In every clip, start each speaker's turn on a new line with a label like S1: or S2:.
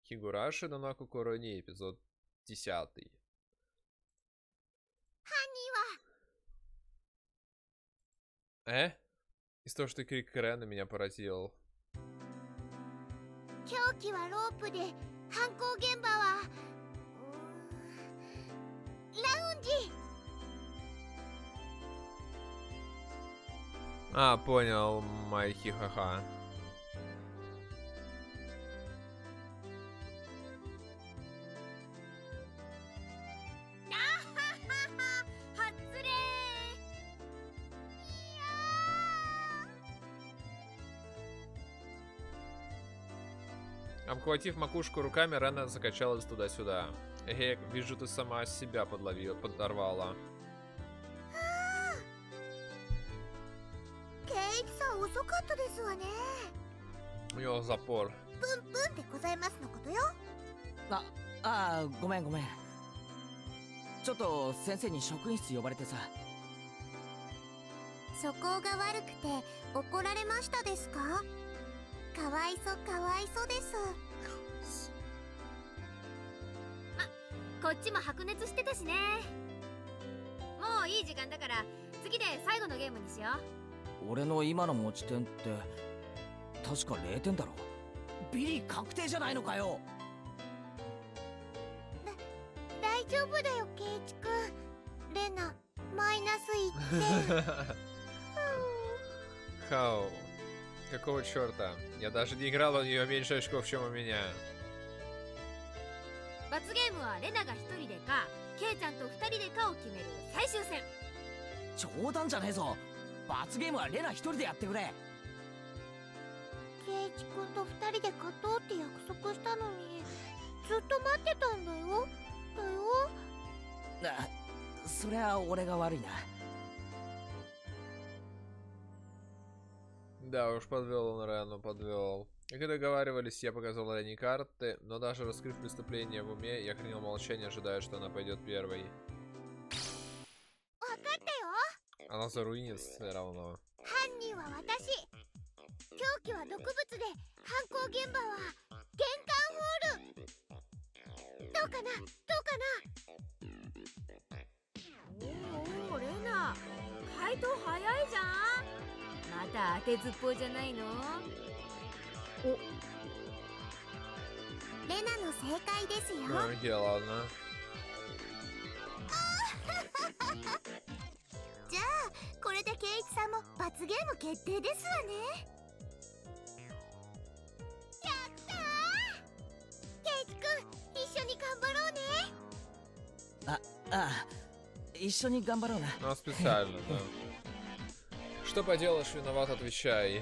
S1: Хигураши но на Кукурони, эпизод 10. Из того, что крик Рена меня поразил. А, понял, Майки, ха-ха. Обхватив макушку руками, Рена закачалась туда-сюда. Эх, вижу, ты сама себя подорвала. У него запор.
S2: Гоめん。ちょっと先生に職員室呼ばれてさ。
S3: 素行が悪くて怒られましたですか？かわいそうです。
S4: こっちも白熱してたしね。もういい時間だから次で最後のゲームにしよ
S2: う。俺の今の持ち点って確か0点だろ。ビリ確定じゃないのかよ。
S3: 大丈夫だよ、ケイチくん。レナマイナス1点。
S1: Хау. Какого черта? Я даже не играл, у нее меньше очков, чем у меня.
S4: 罰ゲームはレナが1人でかケイちゃんと2人でかを決める最終戦。
S2: 冗談じゃねえぞ。罰ゲームはレナ1人でやってくれ。
S3: ケイチくんと2人で勝とうって約束したのにずっと待ってたんだよ。
S2: そりゃ俺が悪いな。
S1: Да уж, подвел он Рену, подвел. Как и договаривались, я показал Рене карты, но даже раскрыв преступление в уме, я хранил молчание, ожидая, что она пойдет первой. Она заруинится все равно.
S4: О, Рена, 回答早いじゃん。また当てずっぽうじゃないの？お、
S3: レナの正解ですよ。
S1: ладно.
S3: じゃあこれでケイチさんも罰ゲーム決定ですわね。やったー！ケイチくん一緒に頑張ろうね。
S2: ああ、一緒に頑張ろうな。
S1: Ну, специально, да. Что поделаешь, виноват, отвечай.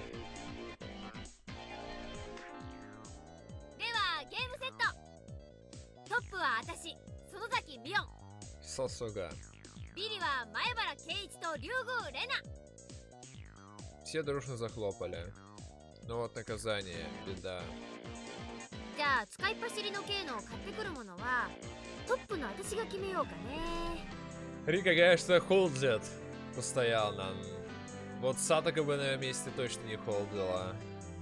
S4: ではゲームセット。トップは私、園崎美音。
S1: Сосуга.
S4: ビリは前原圭一と竜宮レナ。
S1: Все дружно захлопали. Ну вот наказание, беда.
S4: じゃあ使いっ走りの系の買ってくるものはトップの私が決めようかね。
S1: Рика, конечно, холдит постоянно. Вот Сатока бы на ее месте точно не холдила.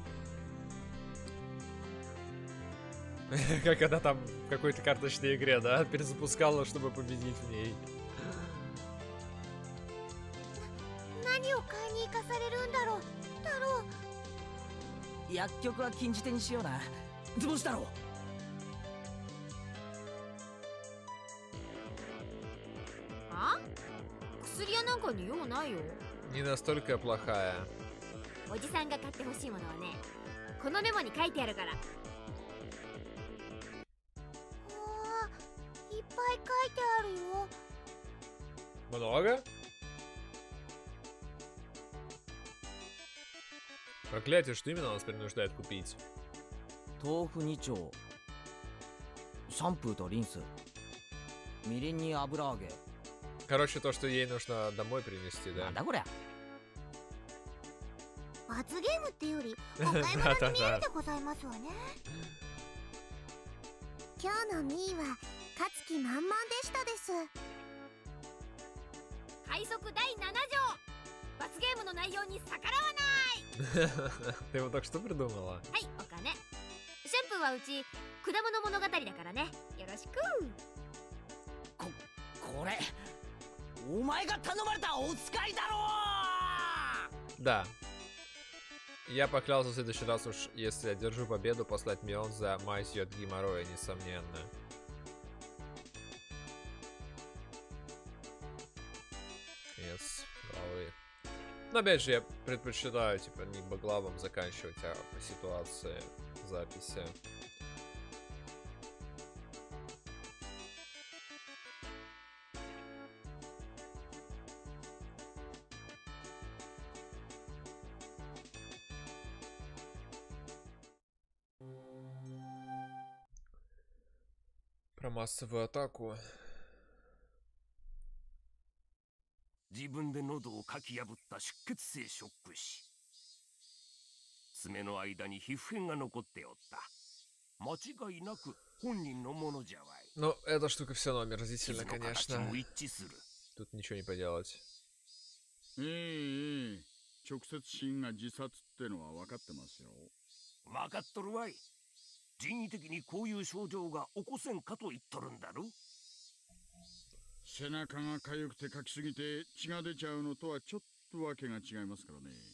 S1: Как она там в какой-то карточной игре, да? Перезапускала, чтобы победить в ней.
S3: 何を買いに行かされるんだろう、太郎。
S2: 薬局は禁じ手にしような。どうしたろう。
S4: あ？薬屋なんかに用ないよ。
S1: Не настолько плохая.
S4: おじさんが買ってほしいものはね、このメモに書いてあるから。
S3: いっぱい書いてあるよ。
S1: Много? Проклятие, что именно нас принуждает купить?
S2: 豆腐2丁、シャンプーとリンス、みりんに油揚げ。
S1: Короче, то, что ей нужно домой принести,
S2: な
S1: да?
S2: んだこりゃ。
S3: 罰ゲームってよりお買い物に見えるでございますわね。今日のミーは勝つ気満々でしたです。
S4: 快速第7条、罰ゲームの内容に逆らわない。
S1: Ты его так что придумала?
S4: はい、お金。シャンププはうち果物物語だからね。よろしく。
S2: これお前が頼まれたお使いだろ。
S1: Да. Я поклялся в следующий раз уж, если одержу победу, послать Мион за мазью от геморроя, несомненно. Конец главы. Но опять же, я предпочитаю, типа, не баглавом заканчивать, а по ситуации записи. Про массовую атаку.
S5: 自分で喉をかき破った出血性ショック死。爪の間に皮膚片が残っておった。間違いなく本人のものじゃわい。
S1: Ну, эта штука все равно омерзительно,
S5: 傷の形
S1: конечно.
S5: も一致する。
S1: Тут ничего не поделать.
S6: 直接死因が自殺ってのは分かってますよ。
S5: 分かっとるわい。人為的にこういう症状が起こせんかと言っとるんだろ。
S6: 背中が痒くてかきすぎて血が出ちゃうのとはちょっとわけが違いますからね。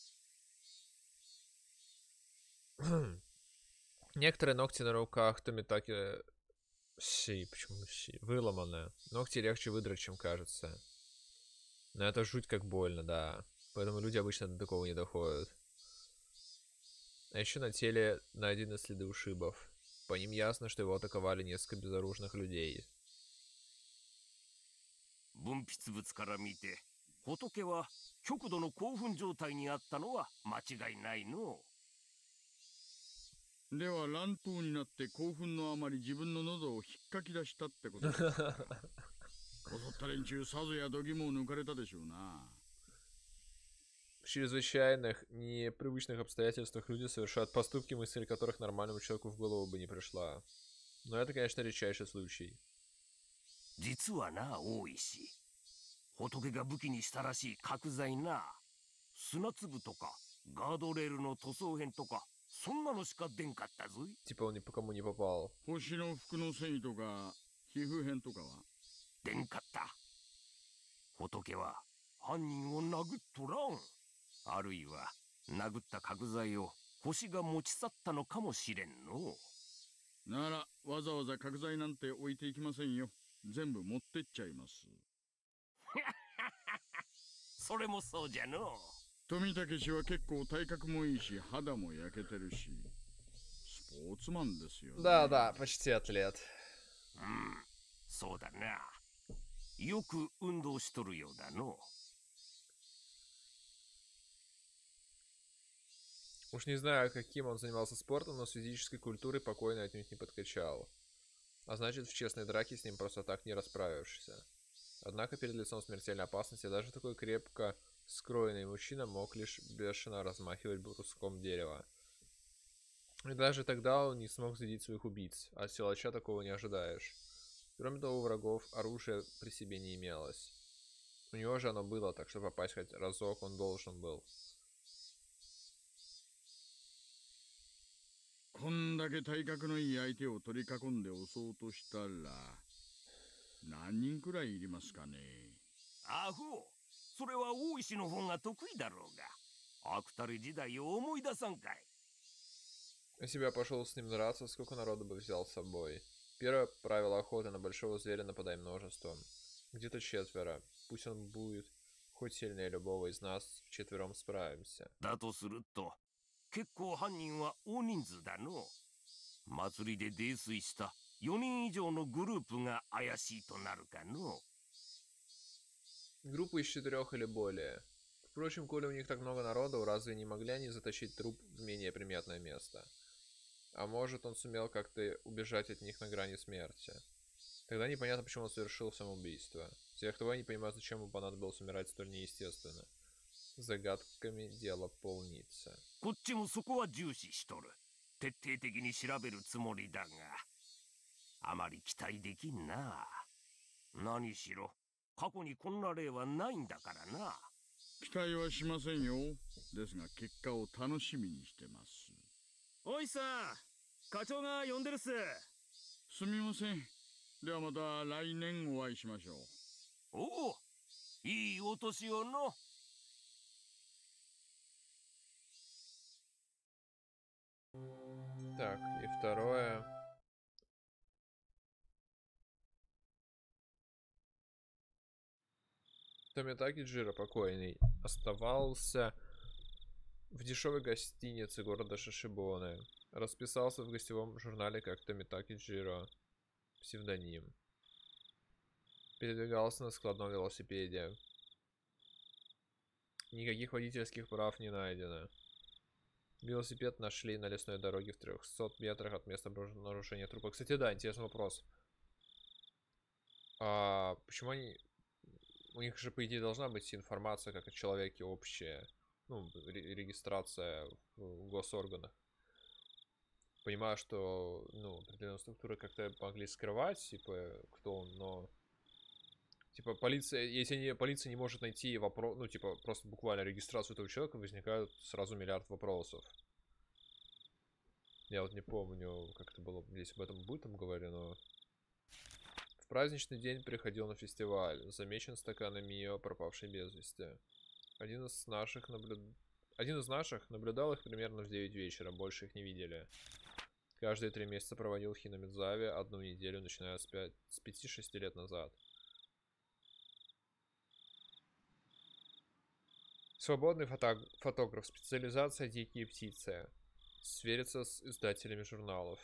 S1: Некоторые ногти на руках Томитаки почему выломаны. Ногти легче выдрать, чем кажется. Но это жуть как больно, да. Поэтому люди обычно до такого не доходят. А еще на теле найдены следы ушибов. По ним ясно, что его атаковали несколько безоружных людей.
S5: 分泌物から見て、仏は極度の興奮状態にあったのは間違いないの。
S6: では乱闘になって興奮のあまり自分の喉を引っかき出したってことですか。襲った連中さぞや度肝を抜かれたでしょうな。
S1: В чрезвычайных, непривычных обстоятельствах люди совершают поступки, мысль которых нормальному человеку в голову бы не пришла. Но это, конечно, редчайший случай.
S5: 実はな、大石。仏が武器にしたらしい角材な。砂粒とか、ガードレールの塗装片とか、そんなのしか出んかったぞい。
S1: Типа он ни по кому не попал.
S6: 星の服の繊維とか皮膚片とかは
S5: 出んかった。仏は犯人を殴っとらん。あるいは殴った角材を星が持ち去ったのかもしれんの。
S6: ならわざわざ角材なんて置いていきませんよ。全部持ってっちゃいます。
S5: それもそうじゃの。
S6: 富武氏は結構体格もいいし肌も焼けてるしスポーツマンですよね。
S1: Да, почти атлет.
S5: そうだな。よく運動しとるようだの。
S1: Уж не знаю, каким он занимался спортом, но с физической культурой покойно отнюдь не подкачал. А значит, в честной драке с ним просто так не расправишься. Однако перед лицом смертельной опасности даже такой крепко скроенный мужчина мог лишь бешено размахивать бруском дерева. И даже тогда он не смог зарядить своих убийц. От силача такого не ожидаешь. Кроме того, у врагов оружия при себе не имелось. У него же оно было, так что попасть хоть разок он должен был.
S6: こんだけ体格のいい相手を取り囲んで襲おうとしたら何人くらいいりますかね。
S5: アホ、それは大石の方が得意だろうが。アクタレ時代を思い出さんかい。
S1: Если бы я пошел с ним драться, сколько народу бы взял с собой? Первое правило охоты: на большого зверя нападай множеством. Где-то четверо. Пусть он будет хоть сильнее любого из нас, вчетвером справимся.
S5: だとすると、結構犯人は大人数だの。祭りで泥酔した4人以上のグループが怪しいとなるかの。
S1: Группу из 4 или более. Впрочем, коли у них так много народу, разве не могли они затащить труп в менее приметное место? А может, он сумел как-то убежать от них на грани смерти? Тогда непонятно, почему он совершил самоубийство. Тех, кто не понимает, зачем ему понадобилось умирать столь неестественно. Загадками дело полнится.
S5: こっちもそこは重視しとる。徹底的に調べるつもりだが、あまり期待できんな。何しろ、過去にこんな例はないんだからな。
S6: 期待はしませんよ。ですが結果を楽しみにしてます。
S7: おいさ、 課長が呼んでるっす。
S6: すみません。ではまた来年お会いしましょう。
S5: おお、いいお年をの。
S1: Так, и второе. Томитаки Джиро, покойный, оставался в дешевой гостинице города Шишибоне. Расписался в гостевом журнале как Томитаки Джиро, псевдоним. Передвигался на складном велосипеде. Никаких водительских прав не найдено. Велосипед нашли на лесной дороге в 300 метрах от места нарушения трупа. Кстати, да, интересный вопрос. А почему они... У них же, по идее, должна быть информация, как о человеке общая. Ну, регистрация в госорганах. Понимаю, что, ну, определенные структуры как-то могли скрывать, типа, кто он, но... Типа, полиция, если полиция не может найти вопрос, ну, типа, просто буквально регистрацию этого человека, возникают сразу миллиард вопросов. Я вот не помню, как это было, здесь об этом будет там говорено. В праздничный день приходил на фестиваль, замечен стаканом Мио, пропавший без вести. Один из наших наблюдал их примерно в 9 вечера, больше их не видели. Каждые 3 месяца проводил в Хинамидзаве одну неделю, начиная с 5-6 лет назад. Свободный фотограф. Специализация «Дикие птицы». Свериться с издателями журналов.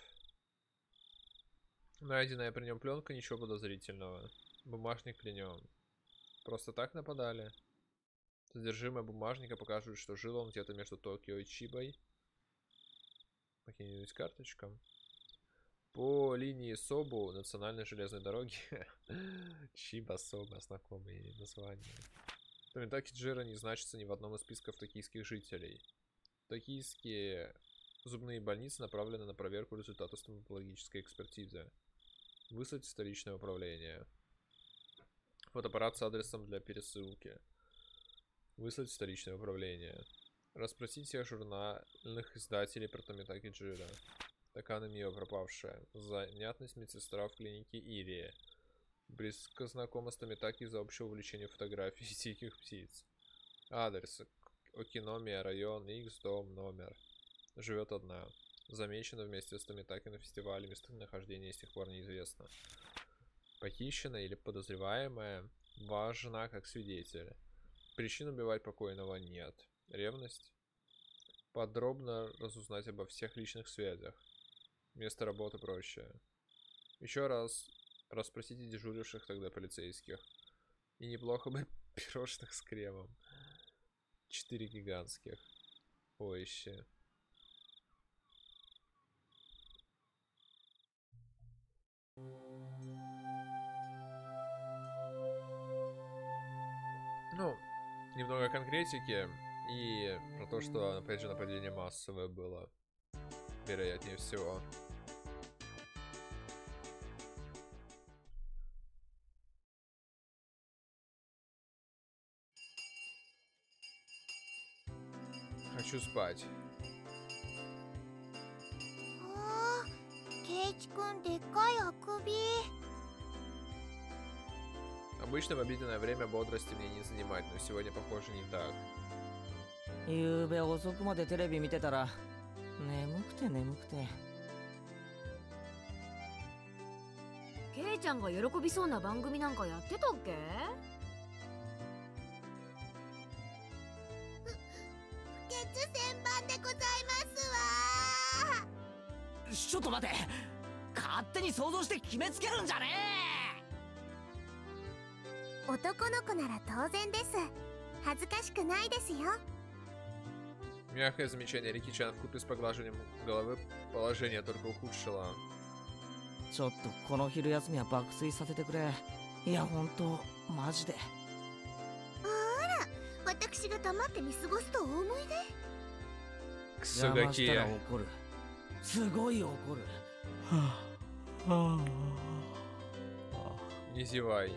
S1: Найденная при нем пленка, ничего подозрительного. Бумажник при нем. Просто так нападали. Содержимое бумажника показывает, что жил он где-то между Токио и Чибой. Какие-нибудь карточка. По линии Собу национальной железной дороги. Чиба, Соба, знакомые названия. Томитаки Джиро не значится ни в одном из списков токийских жителей. Токийские зубные больницы направлены на проверку результатов стоматологической экспертизы. Выслать в столичное управление. Фотоаппарат с адресом для пересылки. Выслать в столичное управление. Расспросить всех журнальных издателей про Томитаки Джиро. Такана Мио пропавшая. Занятность медсестра в клинике Ирии. Близко знакома с Томитаки из-за общего увлечения фотографией диких птиц. Адрес. Окиномия, район, X, дом, номер. Живет одна. Замечена вместе с Томитаки на фестивале. Местонахождение с тех пор неизвестно. Похищена или подозреваемая. Важна как свидетель. Причин убивать покойного нет. Ревность. Подробно разузнать обо всех личных связях. Место работы проще. Еще раз расспросите дежуривших тогда полицейских. И неплохо бы пирожных с кремом. 4 гигантских. Овощи. Ну, немного конкретики. И про то, что, опять же, нападение массовое было. Вероятнее всего. Хочу спать.
S3: あー、ケイチくんでっかいあくび。
S1: Обычно в обеденное время бодрости мне не занимать, но сегодня, похоже, не так.
S2: ゆうべ遅くまでテレビ見てたら眠くて眠くて。
S4: ケイちゃんが喜びそうな番組なんかやってたっけ？
S3: 月千番でございますわ。
S2: ちょっと待て、勝手に想像して決めつけるんじゃね
S3: 男の子なら当然です。恥ずかしくないですよ。
S1: Мягкое замечание Рики Чан вкупе с поглаживанием головы положение только ухудшило.
S2: え。ちょっとこの昼休みは爆睡させてくれ。いやほんとマジで。
S3: あら、私が黙って見過ごすとお思いで。
S1: クソ
S2: 邪
S1: ガキや。
S2: 魔したら怒る。すごい怒る。はあはあ。
S1: Не зевай.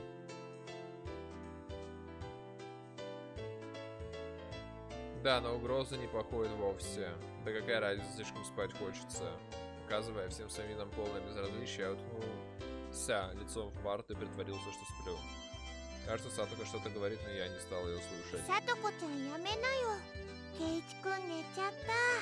S1: Да, но угроза не походит вовсе. Да какая разница, слишком спать хочется. Показывая всем своим видом полное безразличие, я уткнулся лицом в парту и притворился, что сплю. Кажется, Сатоко что-то говорит, но я не стал ее слушать.
S3: さとこちゃんやめなよ。ケイチくん寝ちゃった。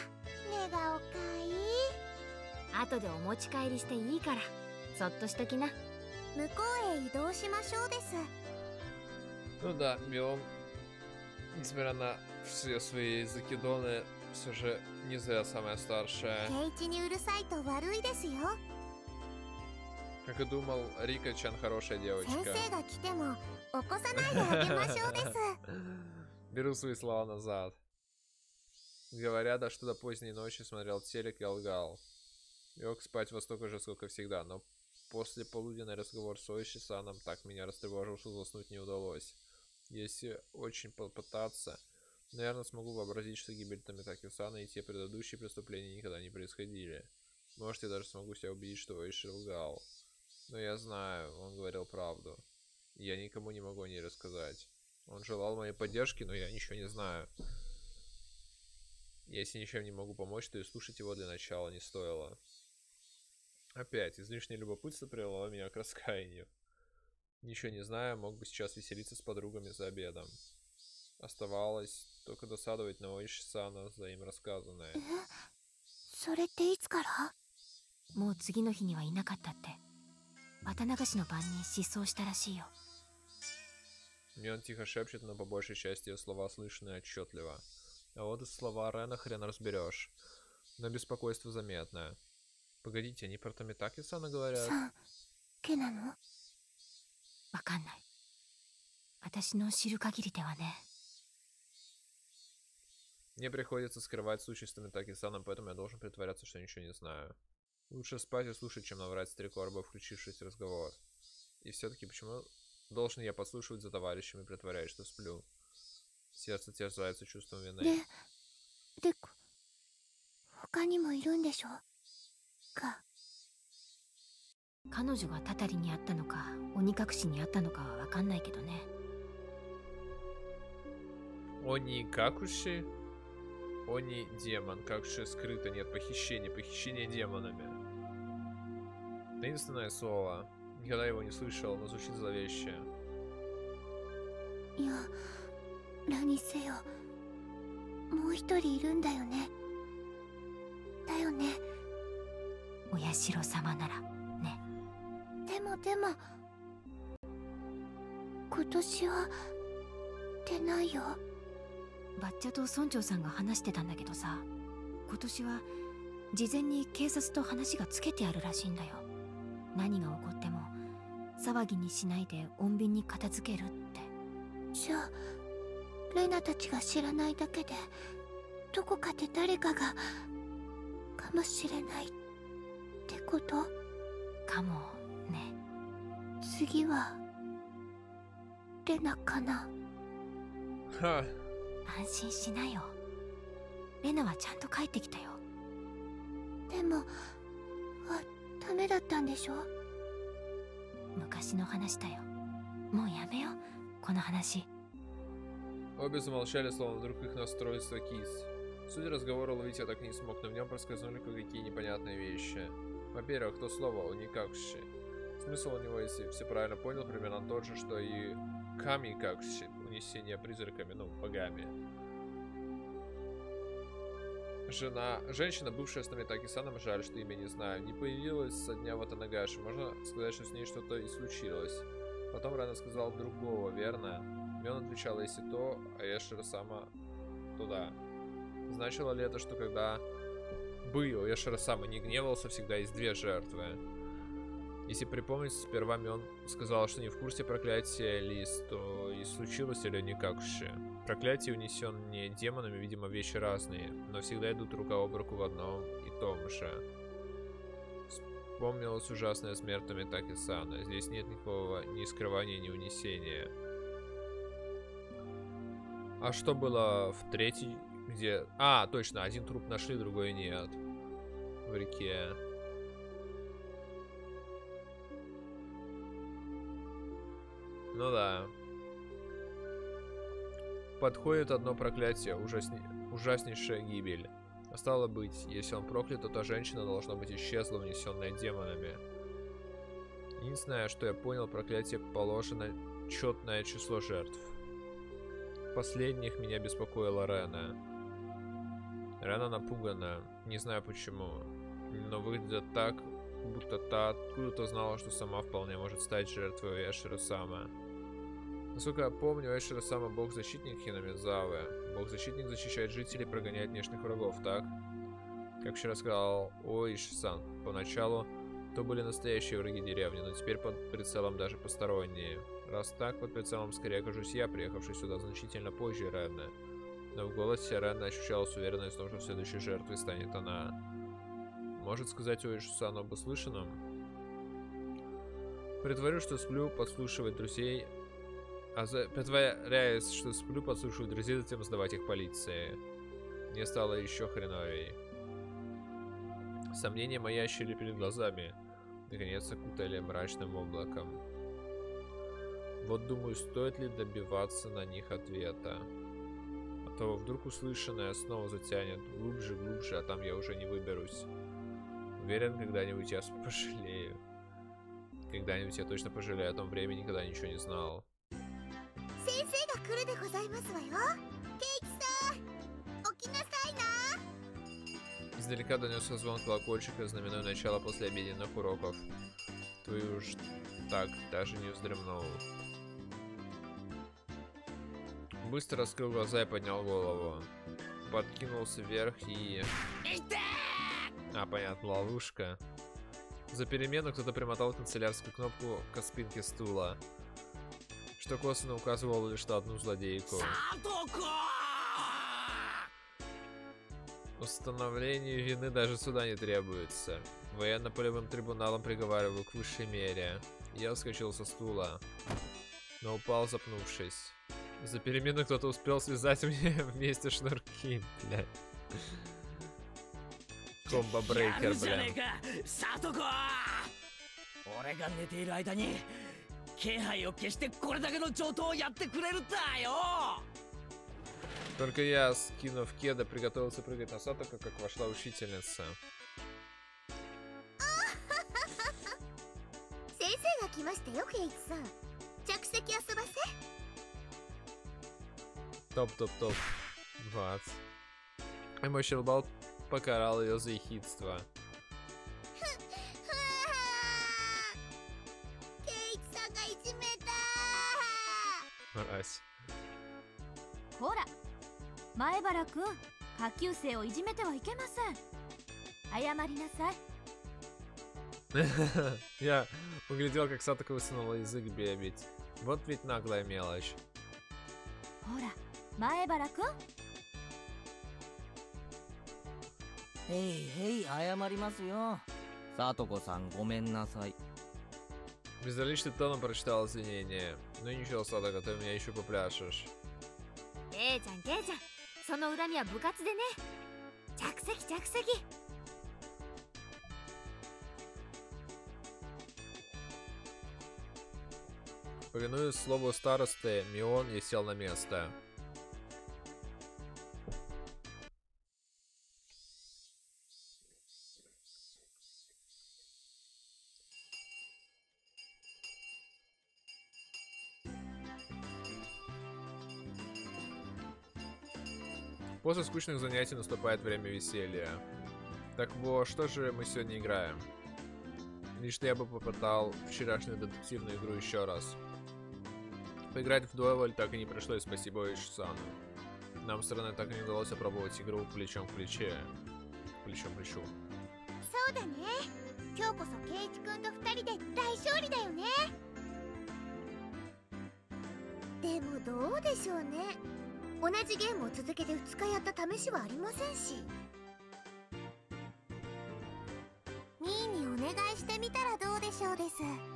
S3: 寝顔かいい。
S4: 後でお持ち帰りしていいからそっとしときな。
S3: 向こうへ移動しましょうです。
S1: Ну да, Мион, несмотря на все свои закидоны, все же не зря самая старшая.
S3: ケイチにうるさいと悪いですよ。
S1: Как и думал, Рика-чан хорошая
S3: 先
S1: девочка.
S3: 生が来ても起こさないであげましょうです。
S1: Беру свои слова назад. Говоря, да что до поздней ночи смотрел телек и лгал. Лег спать во столько же, сколько всегда, но после полуденный разговор с Оиши-саном так меня растревожил, что заснуть не удалось. Если очень попытаться, наверное, смогу вообразить, что гибель Томитаки-сана и те предыдущие преступления никогда не происходили. Может, я даже смогу себя убедить, что Оиши лгал. Но я знаю, он говорил правду. И я никому не могу о ней рассказать. Он желал моей поддержки, но я ничего не знаю. Если ничем не могу помочь, то и слушать его для начала не стоило. Опять, излишнее любопытство привело меня к раскаянию. Ничего не зная, мог бы сейчас веселиться с подругами за обедом. Оставалось только досадовать на Оиши-сана за им рассказанное.
S3: それっていつから？
S4: もう次の日にはいなかったって。綿流しの晩に失踪したらしいよ。
S1: Мне он тихо шепчет, но по большей части ее слова слышны отчетливо. А вот и слова Рена хрен разберешь. Но беспокойство заметное. Погодите, они про Томитаки-сана говорят?
S3: さん、けなの？
S4: わかんない。私の知る限りではね。
S1: Мне приходится скрывать случай с Томитаки-саном, поэтому я должен притворяться, что ничего не знаю. Лучше спать и слушать, чем наврать старику Арбо, включившись в разговор. И все-таки почему должен я подслушивать за товарищем и притворяюсь, что сплю? Сердце терзается чувством вины.
S3: で、他にもいるんでしょ？か。
S4: 彼女がたたりにあったのか鬼隠しにあったのかはわかんないけどね。
S1: Они какуши? Они демон. Какуши скрыто. Нет, похищение. Похищение демонами. Таинственное слово. Никогда его не слышал, но звучит зловеще.
S3: いや、何せよ、もう一人いるんだよね。だよね。
S4: お社様ならね。
S3: でも今年は出ないよ。
S4: バッチャと村長さんが話してたんだけどさ、今年は事前に警察と話がつけてあるらしいんだよ。何が起こっても騒ぎにしないで穏便に片付けるって。
S3: じゃあレナたちが知らないだけでどこかで誰かがかもしれないってこと？
S4: かもね。
S3: 次はレナかな。
S1: Ха.
S4: 安心しなよ。レナはちゃんと帰ってきたよ。
S3: でもダメだったんでしょ？
S4: 昔の話だよ。もうやめようこの話。
S1: Обе замолчали, словно вдруг их настройство кис. Судя разговора ловить я так не смог, но в нем проскользнули кое-какие непонятные вещи. Во-первых, то слово «уникакши». Смысл у него, если все правильно понял, примерно тот же, что и «ками-какши» — унесение призраками, ну, богами. Женщина, бывшая с Томитаки-саном, жаль, что имя не знаю, не появилась со дня Ватанагаши. Можно сказать, что с ней что-то и случилось. Потом Рена сказал другого, верно? Мион отвечала, если то, а Яшира сама туда. Значило ли это, что когда бы Яшира сама не гневался, всегда есть две жертвы? Если припомнить, сперва Мион сказала, что не в курсе проклятия Лис, то и случилось или никакше. Проклятия, унесенные демонами, видимо, вещи разные, но всегда идут рука об руку в одном и том же. Вспомнилась ужасная смерть Томитаки-сана. Здесь нет никакого ни скрывания, ни унесения. А что было в третьей, где... А, точно, один труп нашли, другой нет. В реке. Ну да. Подходит одно проклятие, ужаснейшая гибель. А стало быть, если он проклят, то та женщина должна быть исчезла, унесенная демонами. Единственное, что я понял, проклятие положено четное число жертв. Последних меня беспокоила Рена. Рена напугана, не знаю почему, но выглядит так, будто та откуда-то знала, что сама вполне может стать жертвой Эшера Сама. Насколько я помню, Эшера Сама бог-защитник Хинамидзавы. Бог-защитник защищает жителей и прогоняет внешних врагов, так? Как вчера сказал Оиши-сан, поначалу то были настоящие враги деревни, но теперь под прицелом даже посторонние. Раз так, под прицелом скорее окажусь я, приехавший сюда значительно позже Ренны. Но в голосе Ренны ощущалась уверенность в том, что следующей жертвой станет она. Может сказать Оиши-сан об услышанном? Притворюсь, что сплю, подслушивать друзей... Притворяясь, что сплю, подслушивать друзей, затем сдавать их полиции. Мне стало еще хреновей. Сомнения маячили перед глазами. Наконец окутали мрачным облаком. Вот думаю, стоит ли добиваться на них ответа. А то вдруг услышанное снова затянет глубже, глубже, а там я уже не выберусь. Уверен, когда-нибудь я пожалею. Когда-нибудь я точно пожалею о том времени, когда ничего не знал. Издалека донесся звон колокольчика, знаменуя начало послеобеденных уроков. Ты уж так даже не вздремнул. Быстро раскрыл глаза и поднял голову. Подкинулся вверх и... А, понятно, ловушка. За перемену кто-то примотал канцелярскую кнопку к спинке стула, что косвенно указывало лишь на одну злодейку. Установлению вины даже суда не требуется. Военно-полевым трибуналом приговариваю к высшей мере. Я вскочил со стула, но упал, запнувшись. За перемену кто-то успел связать мне вместе шнурки, блядь. Комбо-брейкер, блядь. Только я, скинув кеда, приготовился прыгать на Сатоко, как вошла учительница. Топ-топ-топ. 20. И мой щелбал покарал ее за ехидство. Мразь.
S7: ほら、前原くん、下級生をいじめてはいけません。謝りなさい。
S1: Я углядел, как Сатоко высунула язык бебить. Вот ведь наглая мелочь.
S7: ほら、前原くん。
S2: へいへい、謝りますよ。さとこさん、ごめんなさい。
S1: Безразличным тоном прочитал извинения. Ну ничего, Сатоко, ты меня еще попляшешь.
S7: ケイちゃん、ケイちゃん、その恨みは部活でね。着席着席。
S1: Повинуясь слову старосты, Мион и сел на место. После скучных занятий наступает время веселья. Так вот, что же мы сегодня играем? Лично я бы попытал вчерашнюю детективную игру еще раз. Поиграть вдвоем так и не пришлось, спасибо Оиши-сану. Нам с Рене так и не удалось опробовать игру плечом к плече. Плечом к плечу.
S3: そうだね。今日こそケイチ君と2人で大勝利だよね。でもどうでしょうね。同じゲームを続けて2日やった試しはありませんし。ミーにお願いしてみたらどうでしょうです。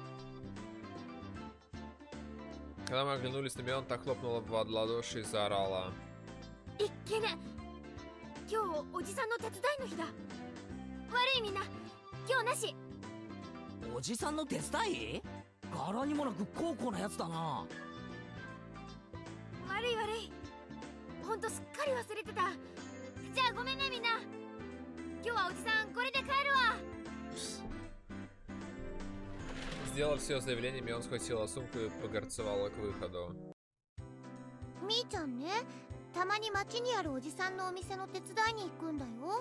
S1: Когда мы оглянулись на Мион, та хлопнула в ладоши и заорала.
S7: いっけね。今日おじさんの手伝いの日だ。悪いみんな、今日なし。
S2: おじさんの手伝い？柄にもなく高校なやつだな。
S7: 悪い悪い。ほんとすっかり忘れてた。じゃあごめんねみんな。 今日はおじさんこれで帰るわ。
S1: Сделав все заявление, Мион схватила сумку и погорцевала к выходу.
S3: みーちゃんね、たまに町にあるおじさんのお店の手伝いに行くんだよ。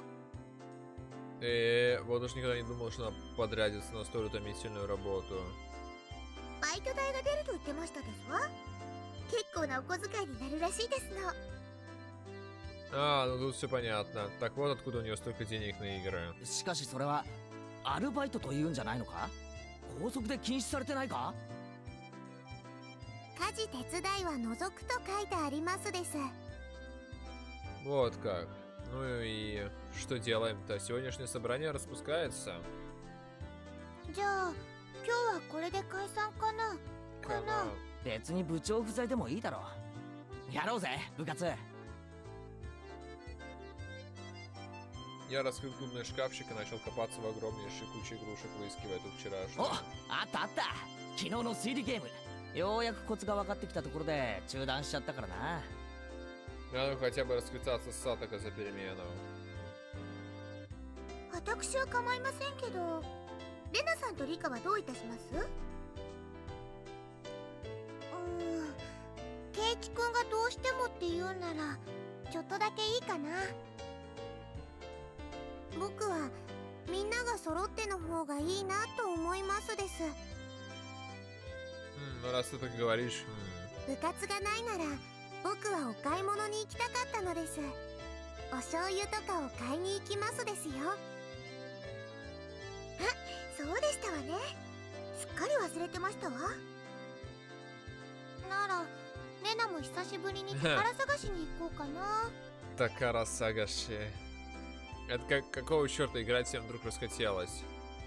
S1: Вот уж никогда не думал, что она подрядится на столь утомительную работу.
S3: バイト代が出ると言ってましたですわ。結構なお小遣いになるらしいですの。
S1: А, ну тут все понятно. Так вот откуда у нее столько денег на игры.
S2: しかしそれはアルバイトと言うんじゃないのか？校則で禁止されてないか？
S3: 家事手伝いは除くと書いてありますです。
S1: Вот как. Ну и что делаем-то? Сегодняшнее собрание распускается.
S3: じゃあ今日はこれで解散かな。かな。
S2: 別に部長不在でもいいだろう。やろうぜ部活。
S1: Я раскрыл клубный шкафчик и начал копаться в огромнейшей куче игрушек, выискивая тут вчерашнюю.
S2: お、あったあった。昨日の推理ゲーム。ようやくコツが分かってきたところで中断しちゃったからな。
S1: Надо хотя бы расквитаться с Сатока за перемену.
S3: 私は構いませんけど、レナさんとリカはどういたします？ケイチ君がどうしてもって言うならちょっとだけいいかな。僕はみんなが揃っての方がいいなと思いますです。
S1: Ну раз ты так говоришь.
S3: 部活がないなら僕はお買い物に行きたかったのです。お醤油とかを買いに行きますですよ。あ、そうでしたわね。すっかり忘れてましたわ。ならレナも久しぶりに宝探しに行こうかな。
S1: Такара Сагаши. Это какого черта играть всем вдруг расхотелось?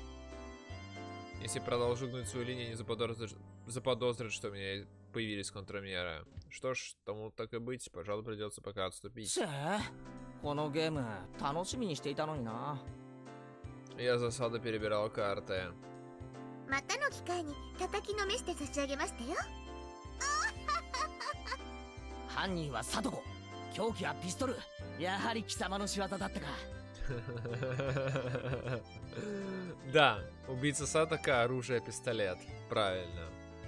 S1: Если продолжу гнуть свою линию, не заподозрят, что у меня появились контрмеры. Что ж, тому так и быть, пожалуй, придется пока отступить.
S2: せえ、このゲーム楽しみにしていたのにな。
S1: Я засаду перебирал карты.
S3: またの機会に叩きのめして差し上げましたよ。
S2: 犯人はサトコ、凶器はピストル。やはり貴様の仕業だったか。
S1: Да, убийца Сатока, оружие, пистолет. Правильно.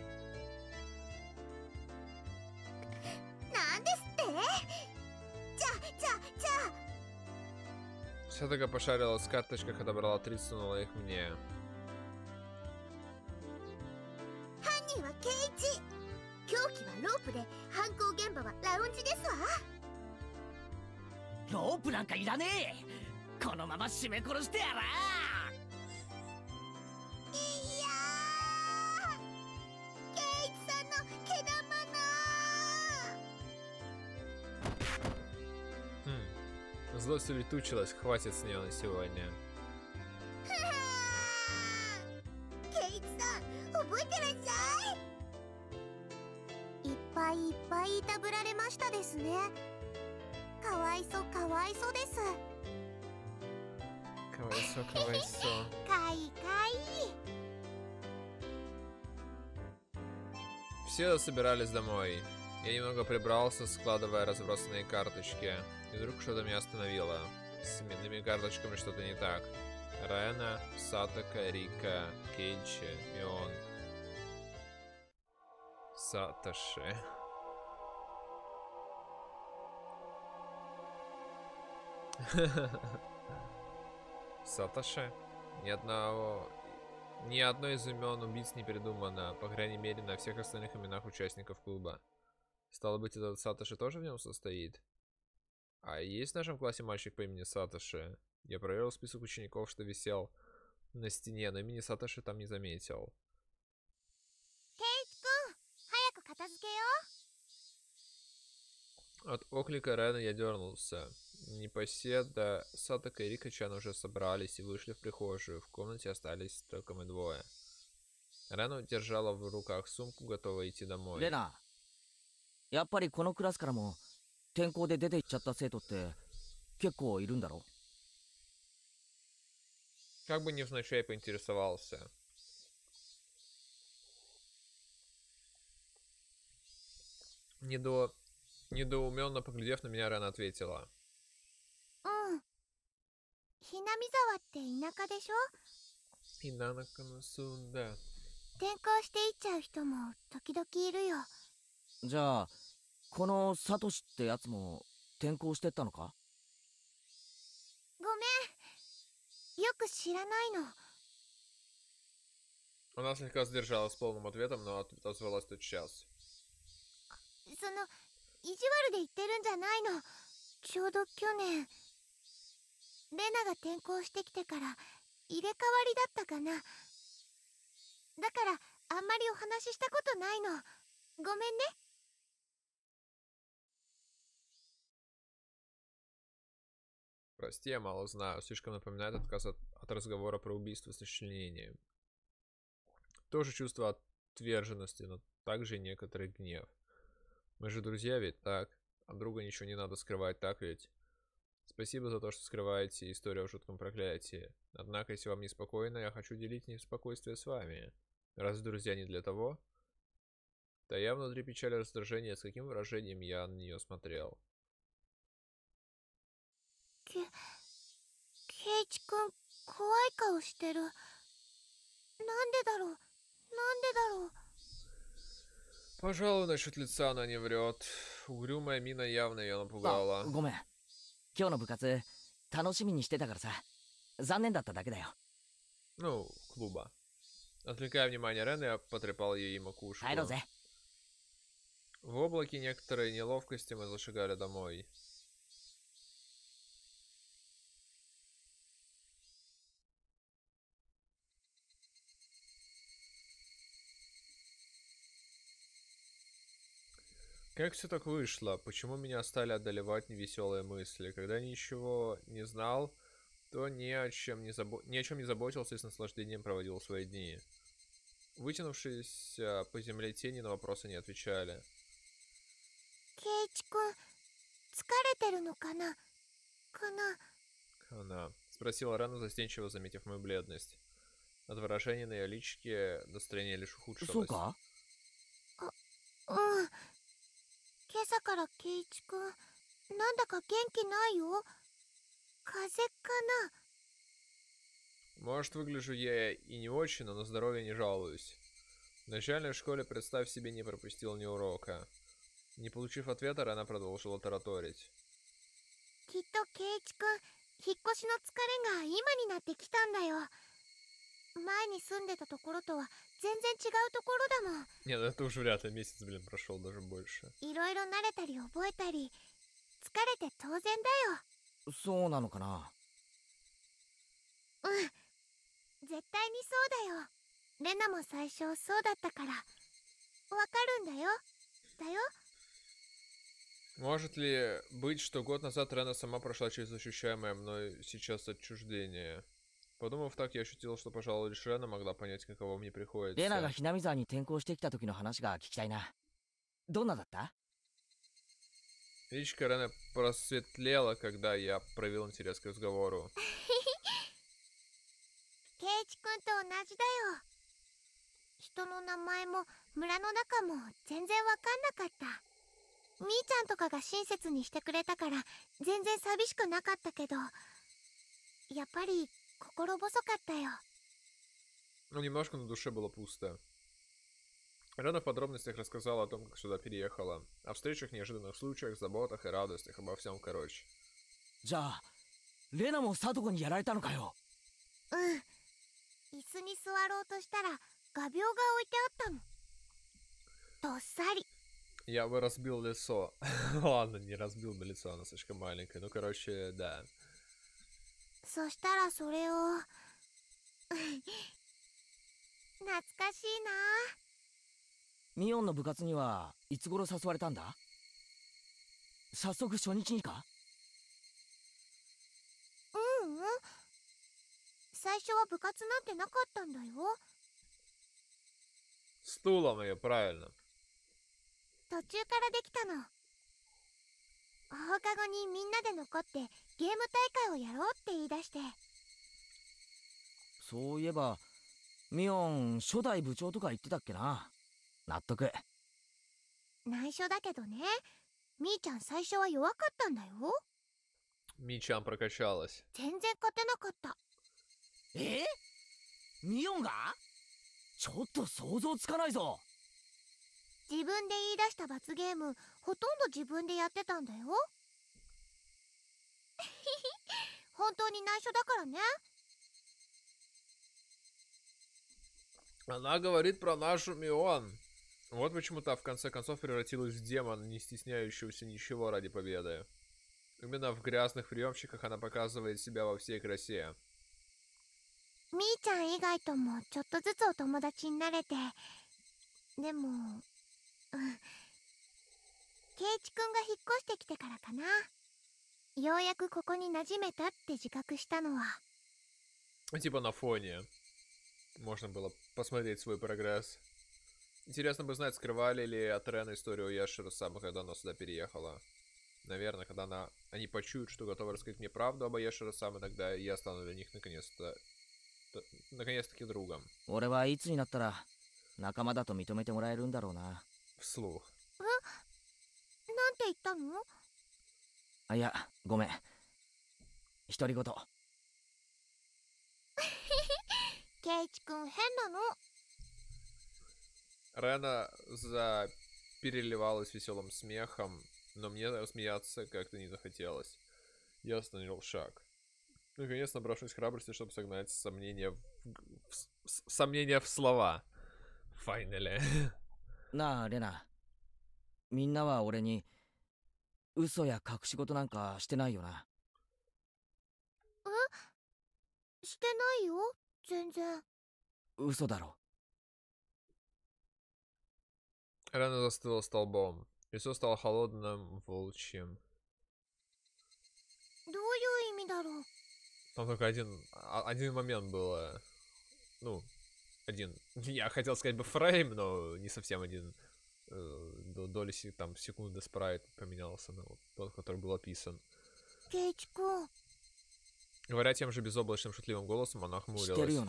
S3: なんですって？じゃあ。
S1: Сатока пошарила в карточках, отобрала 3, сунула их мне.
S3: 犯人はケイチ。凶器はロープで犯行現場はラウンジですわ。
S2: ロープなんかいらねえ。このまま締め殺してやら。
S3: いやー、ケイチさんの毛玉な。
S1: Злость улетучилась, хватит с нее на сегодня.
S3: ケイチさん、覚えてらっしゃい。いっぱいいっぱいいたぶられましたですね。かわいそうです。
S1: Кавайсо.
S3: かい。
S1: Все собирались домой. Я немного прибрался, складывая разбросанные карточки. И вдруг что-то меня остановило. С именными карточками что-то не так. Рена, Сатока, Рика, Кейчи, Мион. Сатоши. Сатоши? Ни одно из имен убийц не придумано, по крайней мере, на всех остальных именах участников клуба. Стало быть, этот Сатоши тоже в нем состоит? А есть в нашем классе мальчик по имени Сатоши? Я проверил список учеников, что висел на стене, но имени Сатоши там не заметил.
S3: ケイチ君、早く片付けよう。
S1: От оклика Рена я дернулся. Непоседа, Сатока и Рика-чан уже собрались и вышли в прихожую. В комнате остались только мы двое. Рена держала в руках сумку, готовая идти домой.
S2: レナ、やっぱりこのクラスからも転校で出て行っちゃった生徒って結構いるんだろ？
S1: Как бы невзначай поинтересовался. Недоуменно поглядев на меня, Рена ответила.
S3: ひなみ沢って田舎でしょ。
S1: Инанака на сунда.
S3: 転校していっちゃう人も時々いるよ。
S2: じゃあこのサトシってやつも転校してったのか？
S3: ごめん、よく知らないの。
S1: Она слегка сдержалась с полным ответом, но отозвалась тотчас.
S3: その意地悪で言ってるんじゃないの。ちょうど去年レナが転校してきてから入れ替わりだったかな。だからあんまりお話ししたことないの。ごめんね。
S1: Прости, я мало знаю. Слишком напоминает отказ от разговора про убийство с сочленением. Тоже чувство отверженности, но также и некоторый гнев. Мы же друзья ведь, так? От друга ничего не надо скрывать, так ведь? Спасибо за то, что скрываете историю о жутком проклятии. Однако, если вам неспокойно, я хочу делить неспокойствие с вами. Разве друзья не для того? Да я внутри печали и раздражения, с каким выражением я на нее смотрел.
S3: ケイチくん、怖い顔してる。なんでだろう、なんでだろう。
S1: Пожалуй, насчет лица она не врет. Угрюмая мина явно ее напугала.
S2: ごめん、今日の部活楽しみにしてたからさ、残念だっただけだよ。
S1: Ну, клуба. Отвлекая внимание Рены, я потрепал ей макушку.
S2: 帰ろうぜ。
S1: В облаке некоторой неловкости мы зашагали домой. Как все так вышло? Почему меня стали одолевать невеселые мысли? Когда я ничего не знал, то ни о чем не заботился и с наслаждением проводил свои дни. Вытянувшись по земле тени на вопросы не отвечали.
S3: ケイチくん、疲れてるのかな？かな？
S1: Она спросила Рена, застенчиво заметив мою бледность. От выражения на ее личике настроение лишь
S2: そう
S1: ухудшилось.
S2: か？
S3: うん。今朝からケイチくん、なんだか元気ないよ。風邪かな？
S1: Может, выгляжу я и не очень, но на здоровье не жалуюсь. В начальной школе, представь себе, не пропустил ни урока. Не получив ответа, Рена продолжила тараторить.
S3: きっとケイチくん、引っ越しの疲れが今になってきたんだよ。前に住んでたところとは全然違うところだもん。
S1: Не, ну это уже вряд ли месяц, блин, прошел, даже больше.
S3: いろいろ慣れたり覚えたり、疲れて当然だよ。
S2: そうなのかな。
S3: うん、絶対にそうだよ。レナも最初そうだったから。わかるんだよ。だよ。
S1: Может ли быть, что год назад Рена сама прошла через ощущаемое мной сейчас отчуждение? Подумав так, я ощутил, что, пожалуй, лишь Рена могла понять, каково мне
S2: レナが
S1: приходится.
S2: ひなみ沢に転校してきた時の話が聞きたいな。どんなだった？
S1: Личико Рены просветлело, когда я проявил интерес к разговору.
S3: ケイチくんと同じだよ。人の名前も村の中も全然わかんなかった。みーちゃんとかが親切にしてくれたから全然寂しくなかったけど、やっぱり心細かったよ。
S1: Но немножко на душе было пусто. Рена в подробностях рассказала о том, как сюда переехала. О встречах, неожиданных случаях, заботах и радостях, обо всем короче.
S2: じゃあレナもサトコにやられたのかよ。
S3: うん。椅子に座ろうとしたら画鋲が置いてあったの。どっさり。
S1: Я бы разбил лицо. Ладно, не разбил бы лицо, оно слишком маленькое. Ну, короче, да.
S3: そしたらそれを懐かしいな。
S2: ミオンの部活にはいつ頃誘われたんだ？早速初日にか？
S3: ううん。最初は部活なんてなかったんだよ。
S1: Стулом ее, правильно.
S3: 途中からできたの。放課後にみんなで残ってゲーム大会をやろうって言い出して。
S2: そういえばミオン初代部長とか言ってたっけな。納得。
S3: 内緒だけどね、みーちゃん最初は弱かったんだよ。
S1: Ми-чан прокачалась.
S3: 全然勝てなかった。
S2: ミオンがちょっと想像つかないぞ。
S3: 自分で言い出した罰ゲーム、ほとんど自分でやってたんだよ。本当に内緒だからね。
S1: Она говорит про нашу Мион. Вот почему та в конце концов превратилась в демона, не стесняющегося ничего ради победы. Именно в грязных приемщиках она показывает себя во всей красе.
S3: みーちゃん以外ともちょっとずつお友達になれて、でも、ケイチくんが引っ越してきてからかな。ようやくここに馴染めたって自覚したのは。
S1: Типа на фоне. Можно было посмотреть свой прогресс. Интересно бы знать, скрывали ли от Рена историю Яшира Сама, когда она сюда переехала. Наверное, когда они почуют, что готовы рассказать мне правду об Яшира Сама, тогда я стану для них наконец-таки другом.
S2: 俺はいつになったら仲間だと認めてもらえるんだろうな。
S1: Вслух.
S3: なんて言ったの？
S2: あ、いや、ごめん。独り言。
S3: ケイチくん変なの。
S1: Рена переливалась веселым смехом, но мне смеяться как-то не захотелось. Я остановил шаг. Наконец, набравшись храбрости, чтобы согнать сомнения в слова. Finally.
S2: なあ、レナ。みんなは俺に嘘や隠し事なんかしてないよな。
S3: してないよ、全然。
S2: 嘘だろ。
S1: Рена застыла столбом. Лицо стало холодным, волчьим.
S3: どういう意味だろう。
S1: Там только один момент было. Ну, один. Я хотел сказать бы фрейм, но не совсем один. Доли там секунды спрайт поменялся на вот тот, который был описан.
S3: Кейчи-кун.
S1: Говоря тем же безоблачным шутливым голосом, она хмурилась.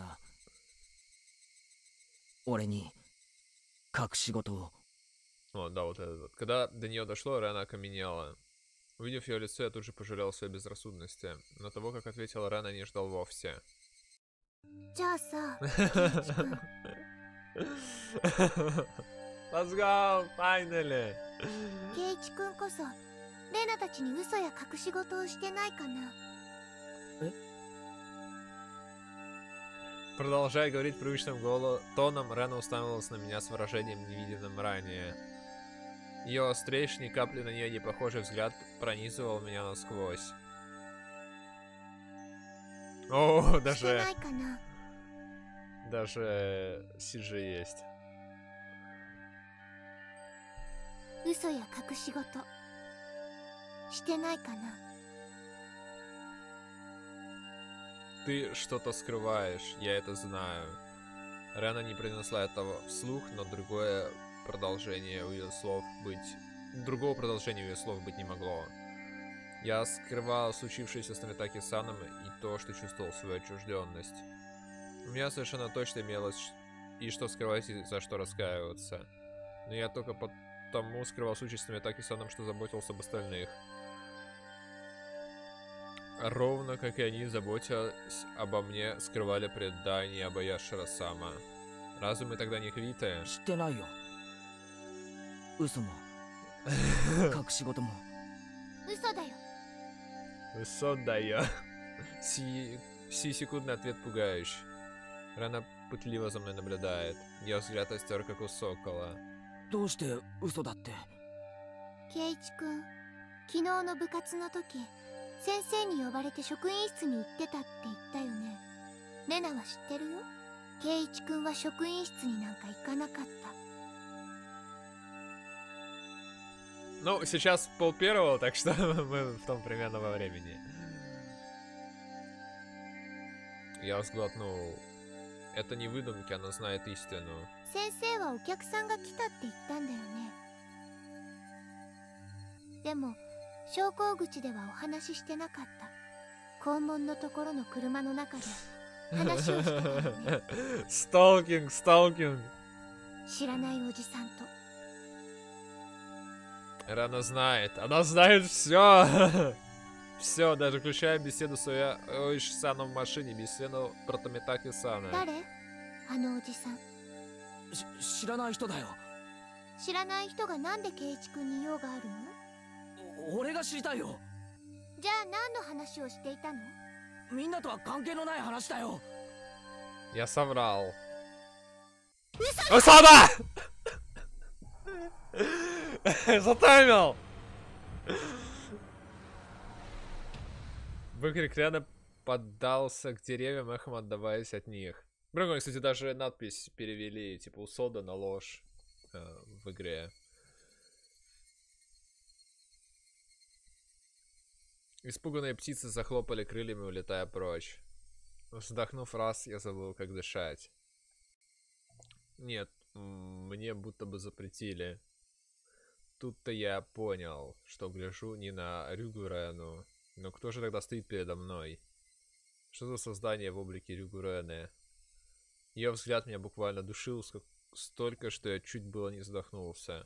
S2: 俺に隠し事を。
S1: О, да, вот это вот. Когда до нее дошло, Рена окаменела. Увидев ее лицо, я тут же пожалел о своей безрассудности. Но того, как ответила Рена, не ждал вовсе. Let's go, finally!
S3: ケイチくんこそレナたちに嘘や隠し事をしてないかな。
S1: Продолжая говорить привычным тоном, Рена уставилась на меня с выражением, невиденным ранее. Ее острейший, ни капли на нее не похожий взгляд пронизывал меня насквозь. О, даже CG есть.
S3: 嘘や隠し事してないかな。
S1: Ты что-то скрываешь, я это знаю. Рена не произнесла этого вслух, но другого продолжения у ее слов быть не могло. Я скрывал случившееся с Номитаки-саном и то, что чувствовал свою отчужденность. У меня совершенно точно имелось и что скрывать, и за что раскаиваться. Но я только потому скрывал случай с Номитаки-саном, что заботился об остальных. Ровно как и они, заботясь обо мне, скрывали предание об Яшира Сама. Разве мы тогда не квиты?
S2: してないよ。嘘も隠し事も。
S3: 嘘だよ。
S1: 嘘だよ. Секундный ответ пугающий. Рена пытливо за мной наблюдает. Ее взгляд остер, как у сокола.
S2: どうして嘘だって。
S3: ケイチくん、昨日の部活の時、先生に呼ばれて職員室に行ってたって言ったよね。レナは知ってるよ。ケイチくんは職員室になんか行かなかった。
S1: Ну, сейчас пол-первого, так что мы в том примерного времени. Я сглотнул. Это не выдумки, она знает истину.
S3: 先生はお客さんが来たって言ったんだよね。でも昇降口ではお話ししてなかった。校門のところの車の中で話をしてたよね。
S1: Сталкинг.
S3: 知らないおじさんと。
S1: Рена знает все. Все, даже включая беседу с Оиши-саном в машине, беседу про Томитаки-сана.
S3: 誰？あのおじさん。
S2: 知らない人だよ。
S3: 知らない人がなんで圭一君に用があるの？
S2: 俺が知りたいよ。
S3: じゃあ何の話をしていたの？
S2: みんなとは関係のない話だよ。
S1: Я соврал. Осада! Затаймил! Выкрик Рена поддался к деревьям, эхом отдаваясь от них. Прикольно, кстати, даже надпись перевели, типа, у Сода на ложь в игре. Испуганные птицы захлопали крыльями, улетая прочь. Вздохнув раз, я забыл, как дышать. Нет, мне будто бы запретили. Тут-то я понял, что гляжу не на Рюгу Рену. Но кто же тогда стоит передо мной? Что за создание в облике Рюгу Рены? Ее взгляд меня буквально душил столько, что я чуть было не задохнулся.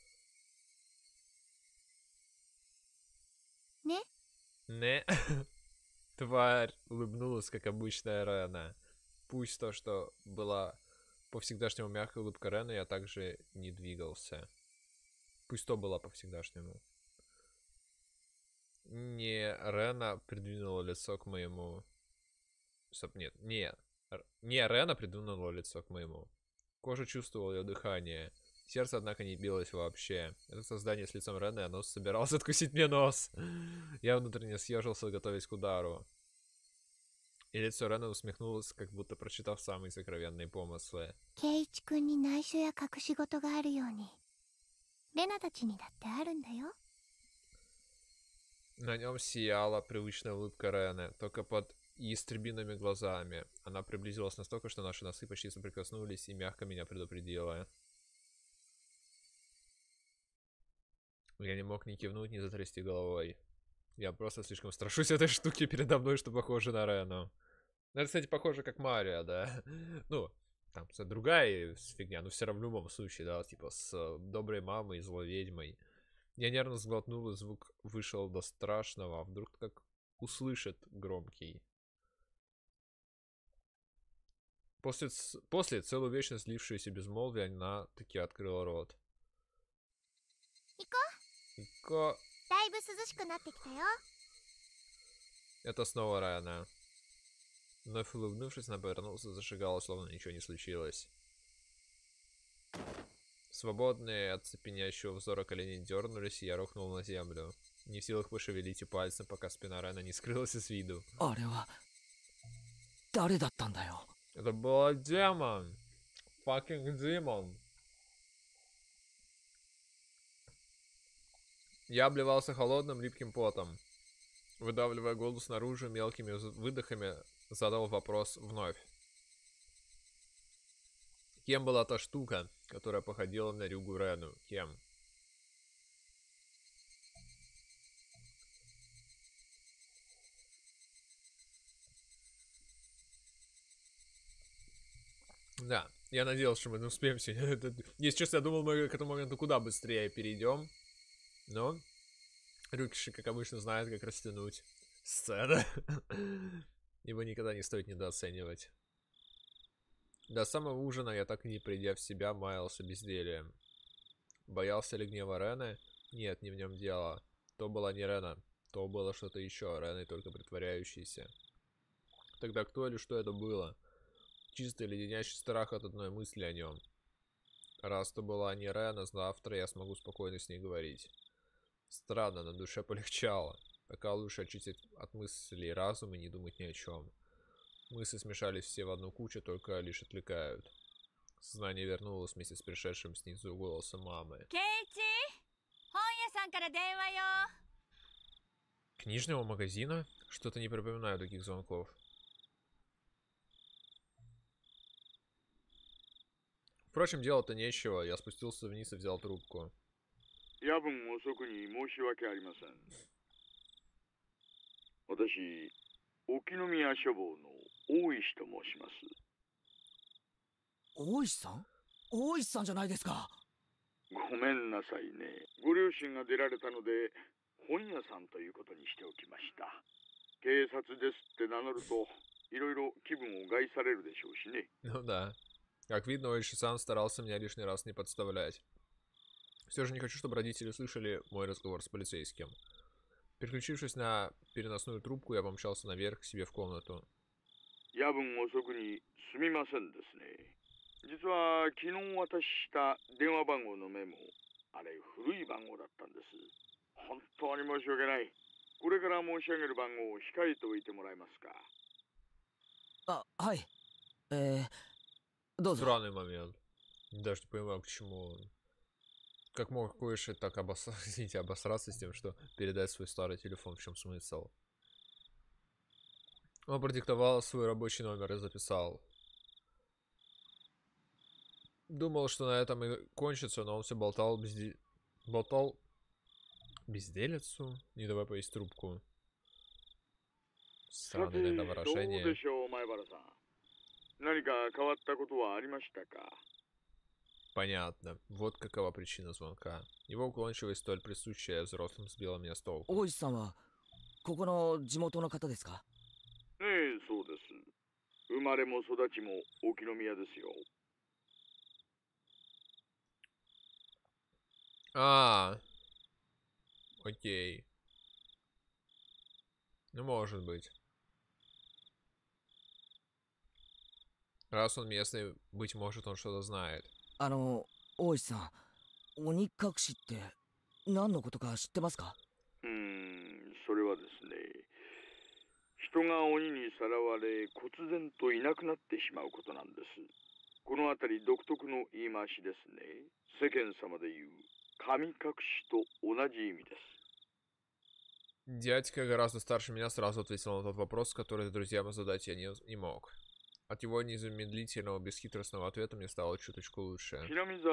S3: Не?
S1: Не? Тварь улыбнулась, как обычная Рена. Пусть то, что была по-всегдашнему мягкая улыбка Рена, я также не двигался. Пусть то была по-всегдашнему. Не Рена придвинула лицо к моему... Нет, не Рена придвинула лицо к моему. Кожа чувствовала ее дыхание. Сердце, однако, не билось вообще. Это создание с лицом Рены, оно собиралось откусить мне нос. Я внутренне съежился, готовясь к удару. И лицо Рены усмехнулось, как будто прочитав самые сокровенные помыслы.
S3: 圭一君に内緒や隠し事があるように、レナたちにだってあるんだよ。
S1: На нем сияла привычная улыбка Рены, только под ястребиными глазами. Она приблизилась настолько, что наши носы почти соприкоснулись и мягко меня предупредила. Я не мог ни кивнуть, ни затрясти головой. Я просто слишком страшусь этой штуки передо мной, что похоже на Рену. Это, кстати, похоже как Марио, да? Ну, там, другая фигня, но все равно в любом случае, да, типа с доброй мамой и злой ведьмой. Я нервно сглотнул, и звук вышел до страшного, а вдруг как услышит громкий. После целую вечность слившееся безмолвие, она таки открыла рот. Ико.
S3: だいぶ涼しくなってきたよ。
S1: Это снова Рена. Вновь улыбнувшись, она повернулся, зашагала, словно ничего не случилось. Свободные от цепенящего взора колени дернулись, и я рухнул на землю. Не в силах пошевелить и пальцем, пока спина Рена не скрылась из виду. Это был демон. Fucking демон. Я обливался холодным, липким потом. Выдавливая голос наружу, мелкими выдохами задал вопрос вновь. Кем была та штука, которая походила на Рюгу Рену? Кем? Да, я надеялся, что мы не успеем сегодня. Если честно, я думал, мы к этому моменту куда быстрее перейдем. Но Рюкиши, как обычно, знает, как растянуть сцену. Ибо никогда не стоит недооценивать. До самого ужина я, так и не придя в себя, маялся бездельем. Боялся ли гнева Рены? Нет, не в нем дело. То была не Рена, то было что-то еще, Реной только притворяющейся. Тогда кто или что это было? Чистый леденящий страх от одной мысли о нем. Раз то была не Рена, завтра я смогу спокойно с ней говорить. Странно, на душе полегчало. Пока лучше очистить от мыслей разум и не думать ни о чем. Мысли смешались все в одну кучу, только лишь отвлекают. Сознание вернулось вместе с пришедшим снизу голосом мамы. Книжного магазина? Что-то не припоминаю таких звонков. Впрочем, делать-то нечего. Я спустился вниз и взял трубку.
S6: 夜分遅くに申し訳ありません。私、沖宮書房の大石と申します。
S2: 大石さん？大石さんじゃないですか。
S6: ごめんなさいね。ご両親が出られたので、 本屋さんということにしておきました。警察ですって名乗るといろいろ気分を害されるでしょうしね。
S1: Ну да. Как видно, Оиши-сан старался меня лишний раз не подставлять. Все же не хочу, чтобы родители слышали мой разговор с полицейским. Переключившись на переносную трубку, я помчался наверх к себе в комнату.
S6: 夜分遅くにすみませんですね。実は昨日渡した電話番号のメモ、あれ古い番号だったんです。本当に申し訳ない。これから申し上げる番号を控えておいてもらえますか。
S2: あ、はい。どうぞ。
S1: Странный момент. Даже не понимаю, почему он... Как мог Коиши так обосраться с тем, что передать свой старый телефон, в чем смысл? Он продиктовал свой рабочий номер и записал. Думал, что на этом и кончится, но он все болтал болтал безделицу, не давай повесить трубку. Странное иногда выражение. Понятно. Вот какова причина звонка. Его уклончивость столь присущая взрослым сбила меня с толку.
S2: 大石さんはここの地元の方ですか？
S6: ええ、そうです。生まれも育ちも沖宮ですよ。
S1: Окей. Ну, может быть. Раз он местный, быть может, он что-то знает.
S2: 大石さん、鬼隠しって何のことか知ってますか？
S6: それはですね、人が鬼にさらわれ忽然といなくなってしまうことなんです。この辺り独特の言い回しですね。世間様で言う神隠しと同じ意味です。
S1: Дядька гораздо старше меня сразу ответил на тот вопрос, который друзьям задать я не мог. От его незамедлительного, бесхитростного ответа мне стало чуточку лучше.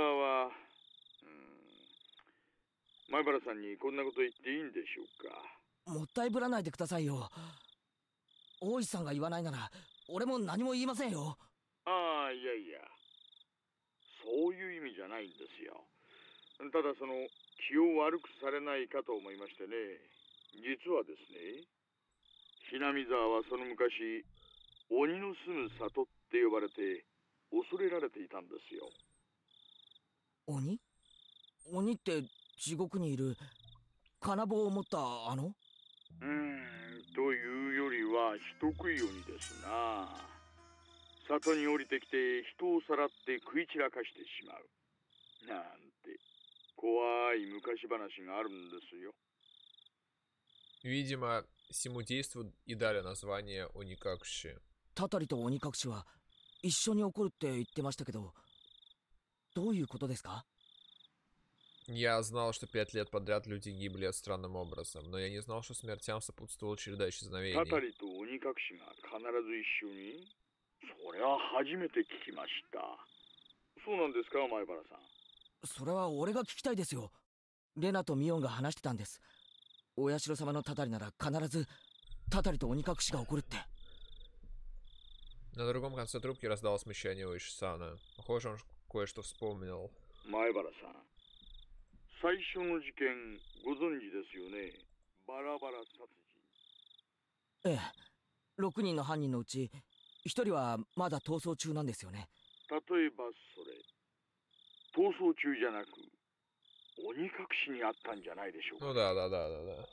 S6: 前原さんにこんなこと言っていいんでしょうか。
S2: もったいぶらないでくださいよ。大石さんが言わないなら俺も何も言いませんよ。
S6: ああ、いやいや、そういう意味じゃないんですよ。ただその気を悪くされないかと思いましてね。実はですね、ひなみ沢はその昔鬼の住む里って呼ばれて恐れられていたんですよ。
S2: 鬼？鬼って地獄にいる金棒を持ったあの？
S6: というよりは人食い鬼ですな。里に降りてきて人をさらって食い散らかしてしまうなんて怖い昔話があるんですよ。
S1: Видимо, всему действу и дали название Оникакши.
S2: たたりと鬼隠しは一緒に起こるって言ってましたけど、どういうことですか？
S1: Я знал, что 5 лет подряд люди гибли странным образом, но я не знал, что смертям сопутствовала череда исчезновений.
S6: たたりと鬼隠しが必ず一緒に？それは初めて聞きました。そうなんですか、前原さん。
S2: それは俺が聞きたいですよ。レナとミオンが話してたんです。お社様のたたりなら必ずたたりと鬼隠しが起こるって。
S1: На другом конце трубки раздалось смущение у Ишисана. Похоже, он кое-что вспомнил.
S6: 前原さん、最初の事件ご存知ですよね。バラバラ殺人。
S2: ええ、6人の犯人のうち1人はまだ逃走中なんですよね。
S6: 例えばそれ、逃走中じゃなく鬼隠しにあったんじゃないでしょうか。
S1: Ну да.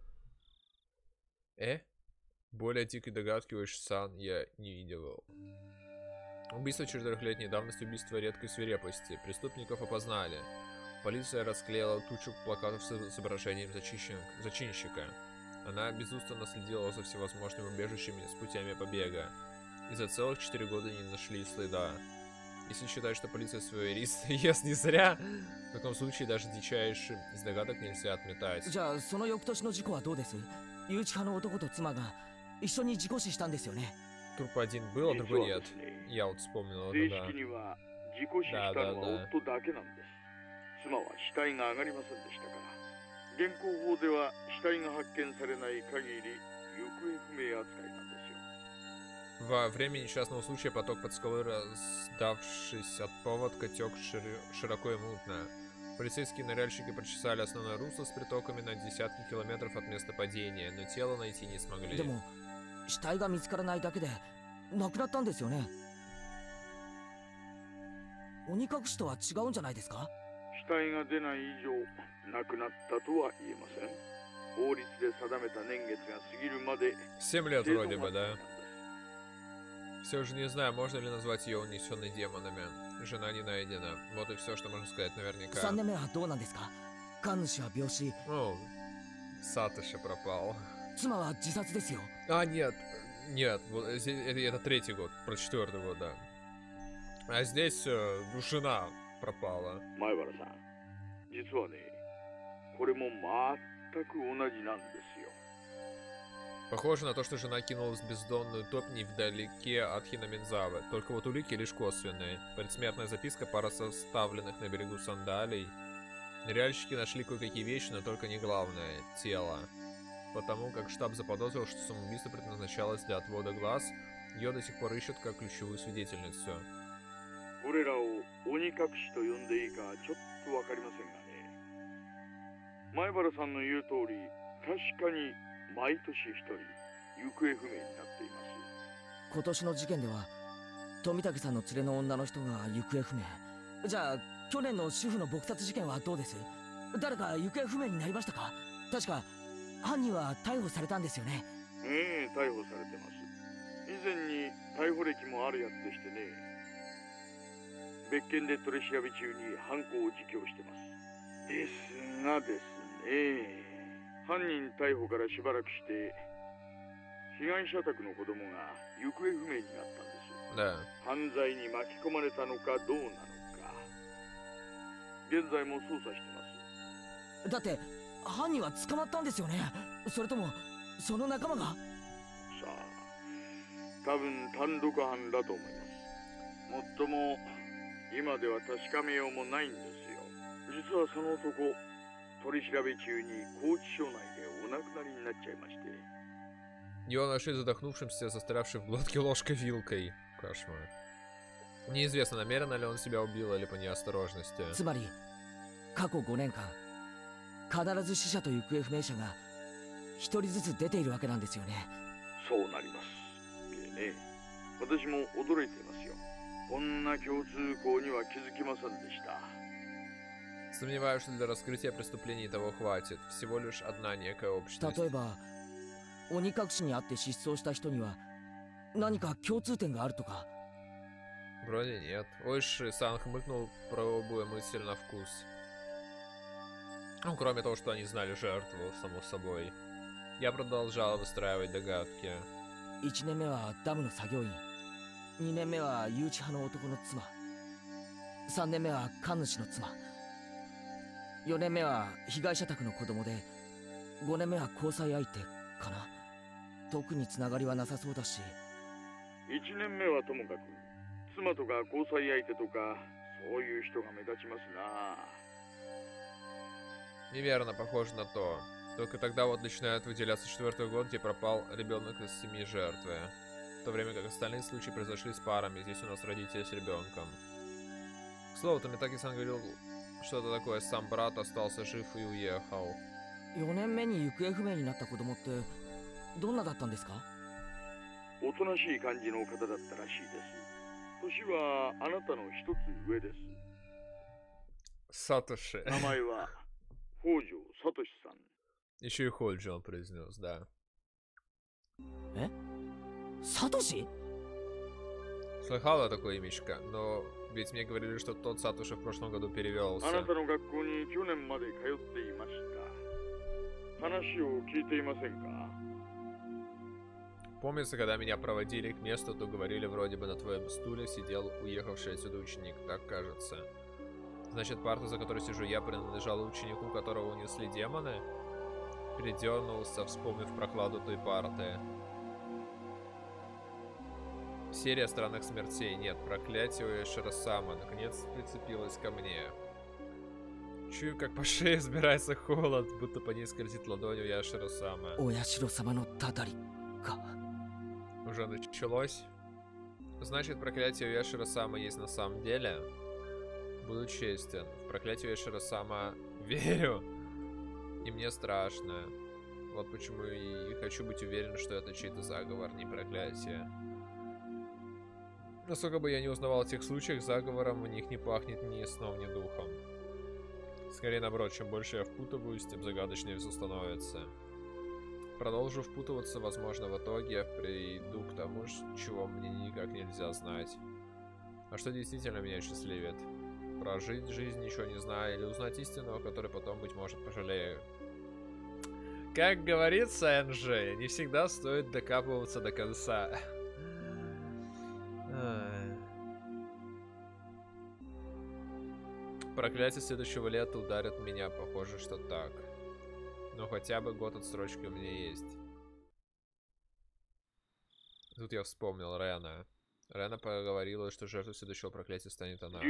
S1: Более дикой догадки у Ишисан я не видел. Убийство 4-летней давности, убийство редкой свирепости. Преступников опознали. Полиция расклеила тучу плакатов с изображением зачинщика. Она безустанно следила за всевозможными убежищами с путями побега. И за целых 4 года не нашли следа. Если считать, что полиция свой рис ест не зря, в таком случае даже дичайший из догадок нельзя отметать.
S2: じゃあその翌年の事故はどうです？誘致派の男と妻が一緒に事故死したんですよね。
S1: Труп один был, а другой нет. Я вот вспомнил это, да.
S6: 正式には事故死したのは夫だけなんです。妻は死体が上がりませんでしたから。現行法では死体が発見されない限り行方不明扱いなんですよ。
S1: Во время несчастного случая поток под скалой, раздавшись от поводка, тек широко и мутно. Полицейские ныряльщики прочесали основное русло с притоками на десятки километров от места падения, но тело найти не смогли.
S2: でも死体が見つからないだけで亡くなったんですよね。鬼隠しとは違うんじゃないですか。
S6: 死体が出ない以上亡くなったとは言えません。法律で定めた年月が過ぎるまで
S1: 7 лет
S6: 生存
S1: вроде
S6: は
S1: бы,
S6: できな
S1: да?
S6: いんです。
S1: Все же не знаю, можно ли назвать ее унесенной демонами. Жена не найдена. Вот и все, что можно сказать наверняка.
S2: 3年目はどうなんですか。神主は病死、
S1: Ну, Сатоши пропал.
S2: 妻は自殺ですよ。
S1: А, нет. Нет, вот это третий год, про 4-й год, да. А здесь жена пропала.
S6: 前原さん、実はね、これも全く同じなんですよ。
S1: Похоже на то, что жена кинулась в бездонную топь невдалеке от Хинаминзавы. Только вот улики лишь косвенные. Предсмертная записка, пара составленных на берегу сандалий. Ныряльщики нашли кое-какие вещи, но только не главное — тело. Потому как штаб заподозрил, что самоубийство предназначалось для отвода глаз, ее до сих пор ищут как ключевую свидетельницу.
S6: これらを鬼隠しと呼んでいいかちょっとわかりませんがね。前原さんの言う通り、確かに毎年一人行方不明になっています。
S2: 今年の事件では富武さんの連れの女の人が行方不明。じゃあ去年の主婦の撲殺事件はどうです。誰か行方不明になりましたか。確か犯人は逮捕されたんですよね。
S6: ええ、逮捕されてます。以前に逮捕歴もあるやつでしてね。別件で取り調べ中に犯行を自供してます。ですがですね、犯人逮捕からしばらくして被害者宅の子供が行方不明になったんです。
S1: Да.
S6: 犯罪に巻き込まれたのかどうなのか現在も捜査してます。
S2: だって犯人は捕まったんですよね。それともその仲間が。
S6: さあ、多分単独犯だと思います。もっとも今では確かめようもないんですよ。実はその男、取り調べ中に拘置所内でお亡くなりになっちゃいまして。
S1: Его нашли задохнувшимся, застрявший в глотке ложкой-вилкой. Кошмар. Неизвестно, намеренно ли он себя убил или по неосторожности.
S2: つまり過去5年間必ず死者と行方不明者が一人ずつ出ているわけなんですよね。
S6: そうなります。でね、私も驚いていますよ。こんな共通項には気づきませんでした。
S1: Сомневаюсь, что для раскрытия преступлений того хватит. Всего лишь одна некая общность.
S2: 例えば鬼隠しにあって失踪した人には何か共通点があるとか。
S1: Вроде нет. Ойши-сан хмыкнул, пробуя мысль на вкус. Ну, кроме того, что они знали жертву, само собой. Я продолжал выстраивать догадки.
S2: 1年目はダムの作業員、2年目は誘致派の男の妻、3年目は神主の妻、4年目は被害者宅の子供で、5年目は交際相手かな。特につながりはなさそうだし。
S6: 1年目はともかく妻とか交際相手とかそういう人が目立ちますな。
S1: Неверно, похоже на то. Только тогда вот начинает выделяться 4-й год, где пропал ребенок из семьи жертвы. В то время как остальные случаи произошли с парами. Здесь у нас родители с ребенком. К слову, Томитаки-сан говорил что-то такое. Сам брат остался жив и уехал.
S2: 4年目に行方不明になった子供ってどんなだったんですか。
S6: おとなしい感じの方だったらしいです。年はあなたの一つ上です。
S1: Сатоши.
S6: 名前は北条聡さん。
S1: Еще и Ходжи он произнес, да.
S2: え、サトシ？
S1: Слыхала такое имечко, но ведь мне говорили, что тот Сатоши в прошлом году перевелся.
S6: あなたの学校に去年まで通っていました。話を聞いていませんか？
S1: Помнится, когда меня проводили к месту, то говорили, вроде бы на твоем стуле сидел уехавший отсюда ученик, так кажется. Значит, парта, за которой сижу я, принадлежала ученику, которого унесли демоны? Передернулся, вспомнив прокладу той парты. Серия странных смертей. Нет, проклятие Широсама наконец прицепилось ко мне. Чую, как по шее взбирается холод, будто по ней скользит ладонью Яширо-сама.
S2: Ояширо-самаのたたりか。
S1: Уже началось. Значит, проклятие Яширо-сама есть на самом деле. Буду честен. В проклятие Эшера сама верю. И мне страшно. Вот почему и хочу быть уверен, что это чей-то заговор, не проклятие. Насколько бы я не узнавал о тех случаях, заговором у них не пахнет ни сном, ни духом. Скорее наоборот, чем больше я впутываюсь, тем загадочнее все становится. Продолжу впутываться, возможно, в итоге я приду к тому, чего мне никак нельзя знать. А что действительно меня счастливит? Прожить жизнь, ничего не зная, или узнать истину, о которой потом, быть может, пожалею. Как говорится, НЖ, не всегда стоит докапываться до конца. Проклятие следующего лета ударит меня, похоже, что так. Но хотя бы год отсрочки у меня есть. Тут я вспомнил Рена. Рена поговорила, что жертвой следующего проклятия станет она.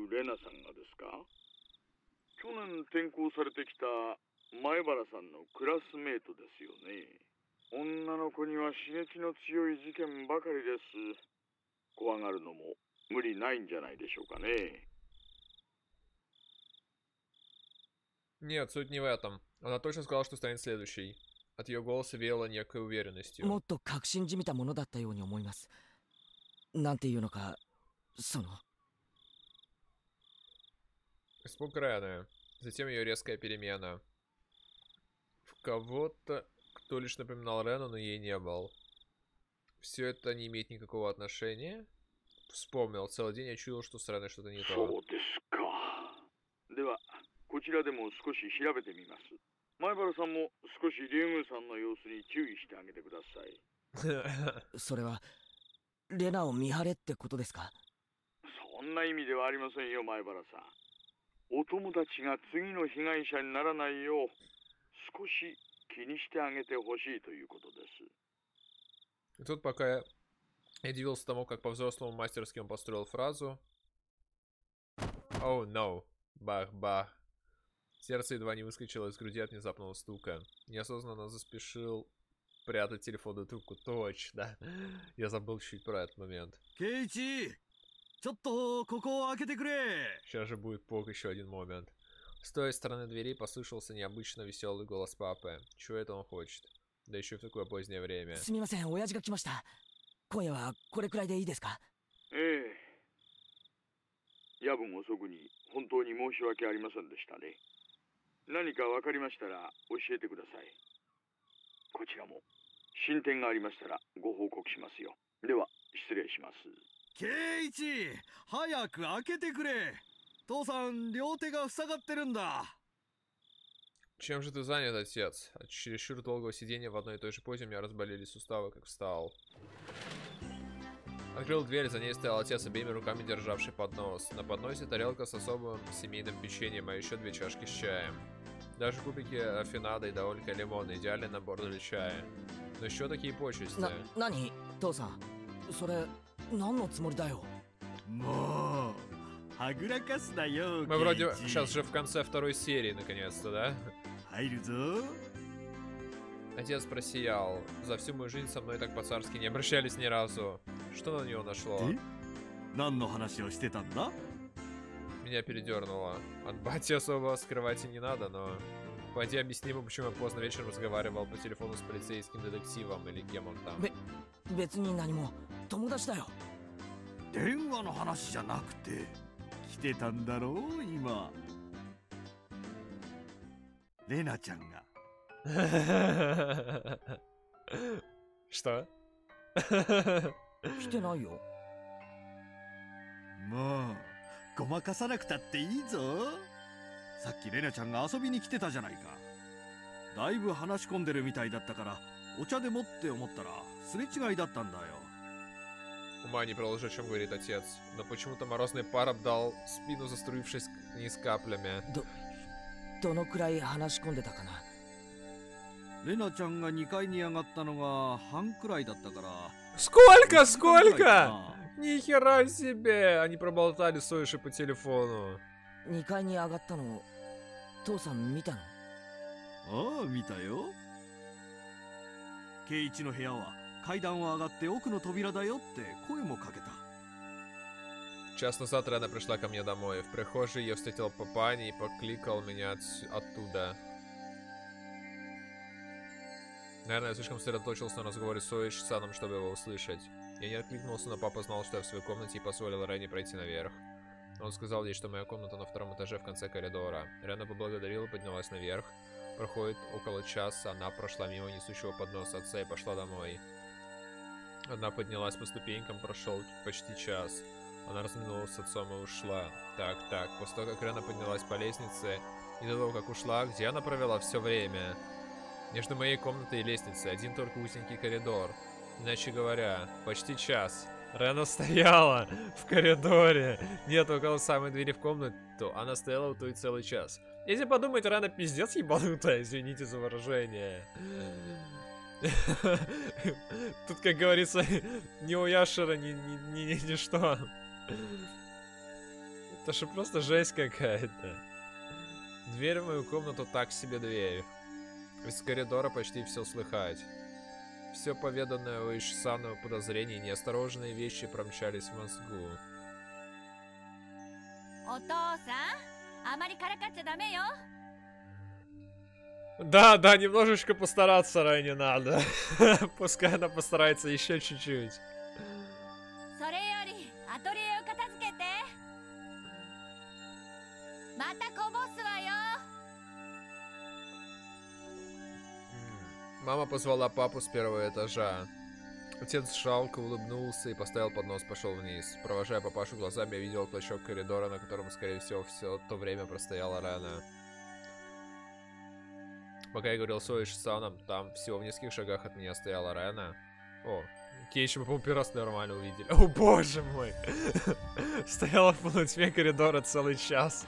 S6: 前原さんのクラスメートですよね。女の子には刺激の強い事件ばかりです。怖がるのも無理ないんじゃないでしょうかね。
S1: Нет, суть не в этом. Она точно сказала, что станет следующей. От ее голоса веяло некой уверенностью.
S2: もっと確信じみたものだったように思います。なんていうのか、その。
S1: Испуг Рены. Затем ее резкая перемена. В кого-то, кто лишь напоминал Рену, но ей не был. Все это не имеет никакого отношения. Вспомнил. Целый день я чуял, что с Реной что-то не то.
S6: では、こちらでも少し調べてみます。前原さんも少しリュウグウさんの様子に注意してあげてください。
S2: それは、レナを見張れってことですか？
S6: そんな意味ではありませんよ、前原さん。お友達が次の被害者にならないよう少し気にしてあげてほしいということです。
S1: И тут пока я удивился тому, как по-взрослому мастерски он построил фразу. Oh no. Бах-бах. Сердце едва не выскочило из груди от внезапного стука. Неосознанно заспешил прятать телефонную трубку. Точно. Я забыл чуть про этот момент.
S8: Кейчи!
S1: Сейчас же будет пок еще один момент. С той стороны двери послышался необычно веселый голос папы. Чего это он хочет? Да еще в такое позднее время.
S2: すみません、親父が来ました。今夜はこれくらいでいいですか？
S6: 夜分遅くに本当に申し訳ありませんでしたね。何か分かりましたら教えてください。こちらも進展がありましたらご報告しますよ。では失礼します。
S8: ケイチ、早く開けてくれ。父さん、両手が塞がってるんだ。
S1: Чем же ты занят, отец? От чересчур долгого сидения в одной и той же позе у меня разболелись суставы, как встал. Открыл дверь, за ней стоял отец, обеими руками державший поднос. На подносе тарелка с особым семейным печеньем, а еще 2 чашки с чаем. Даже кубики рафинада и довольно лимона, идеальный набор для чая. Но еще такие почести.
S2: 何？父さん、それ何のつもりだよ。
S8: もう、はぐらかすなよ。
S1: Мы вроде сейчас же в конце второй серии, наконец-то, да?
S8: 入るぞ。
S1: Отец просиял. За всю мою жизнь со мной так по-царски не обращались ни разу. Что на него нашло?
S8: 何の話をしてたんだ?
S1: Меня передернуло. От бати особо скрывать и не надо, но... Пойди объясни ему, почему я поздно вечером разговаривал по телефону с полицейским детективом или кем он там.
S2: 別に何も、友達だよ。
S8: 電話の話じゃなくて、来てたんだろう、今。レナちゃんが。
S1: Что?
S2: 来てないよ。
S8: もう、ごまかさなくたっていいぞ。さっきレナちゃんが遊びに来てたじゃないか。だいぶ話し込んでるみたいだったから、お茶でもって思ったら、すれ違いだったんだよ。
S1: Ума не приложу, о чем говорит отец. Но почему-то морозный пар обдал спину, заструившись вниз каплями.
S2: どのくらい話し込んでたかな。
S8: レナちゃんが2階に上がったのが半くらいだったから。
S1: Сколько? Сколько? Ни хера себе! Они проболтали Сойши по телефону.
S2: 2階に上がったの、父さん見たの？
S8: ああ、見たよ。ケイイチの部屋は階段を上がって奥の扉だよって声もかけた。
S1: Час назад Рена пришла ко мне домой. В прихожей я встретил папани и покликал меня оттуда. Наверное, я слишком сосредоточился на разговоре с Соиш-саном, чтобы его услышать. Я не откликнулся, но папа знал, что я в своей комнате и позволил Рене пройти наверх. Он сказал ей, что моя комната на втором этаже в конце коридора. Рена поблагодарила и поднялась наверх. Проходит около часа, она прошла мимо несущего подноса отца и пошла домой. Она поднялась по ступенькам, прошел почти час. Она разминулась с отцом и ушла. Так. После того, как Рена поднялась по лестнице, и до того, как ушла, где она провела все время? Между моей комнатой и лестницей один только узенький коридор. Иначе говоря, почти час. Рена стояла в коридоре. Нет, около самой двери в комнату. Она стояла тут и целый час. Если подумать, Рена пиздец ебанутая, извините за выражение. Тут, как говорится, ни у Яшера, ни что. Это же просто жесть какая-то. Дверь в мою комнату так себе дверь. Из коридора почти все слыхать. Все поведанное у Ишисана подозрений и неосторожные вещи промчались в мозгу. Да, немножечко постараться Рене надо. Пускай она постарается еще чуть-чуть. Мама позвала папу с первого этажа. Отец жалко улыбнулся и поставил поднос, пошел вниз. Провожая папашу глазами, я видел клочок коридора, на котором, скорее всего, все то время простояла Рена. Пока я говорил с Оиш-саном, там всего в нескольких шагах от меня стояла Рена. О, Кейчи мы, по-моему, первый раз нормально увидели. О, боже мой! Стояла в полутьме коридора целый час.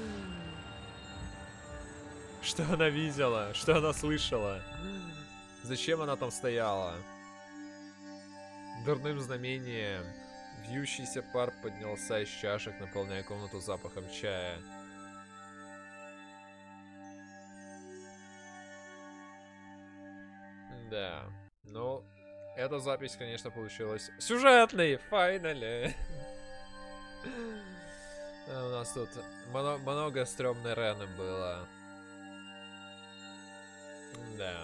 S1: Что она видела? Что она слышала? Зачем она там стояла? Дурным знамением вьющийся пар поднялся из чашек, наполняя комнату запахом чая. Да, ну, эта запись, конечно, получилась сюжетной, файнали. У нас тут много стрёмной Рены было. Да.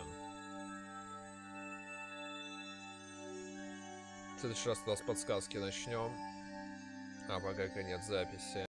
S1: В следующий раз у нас подсказки начнем. А пока конец записи.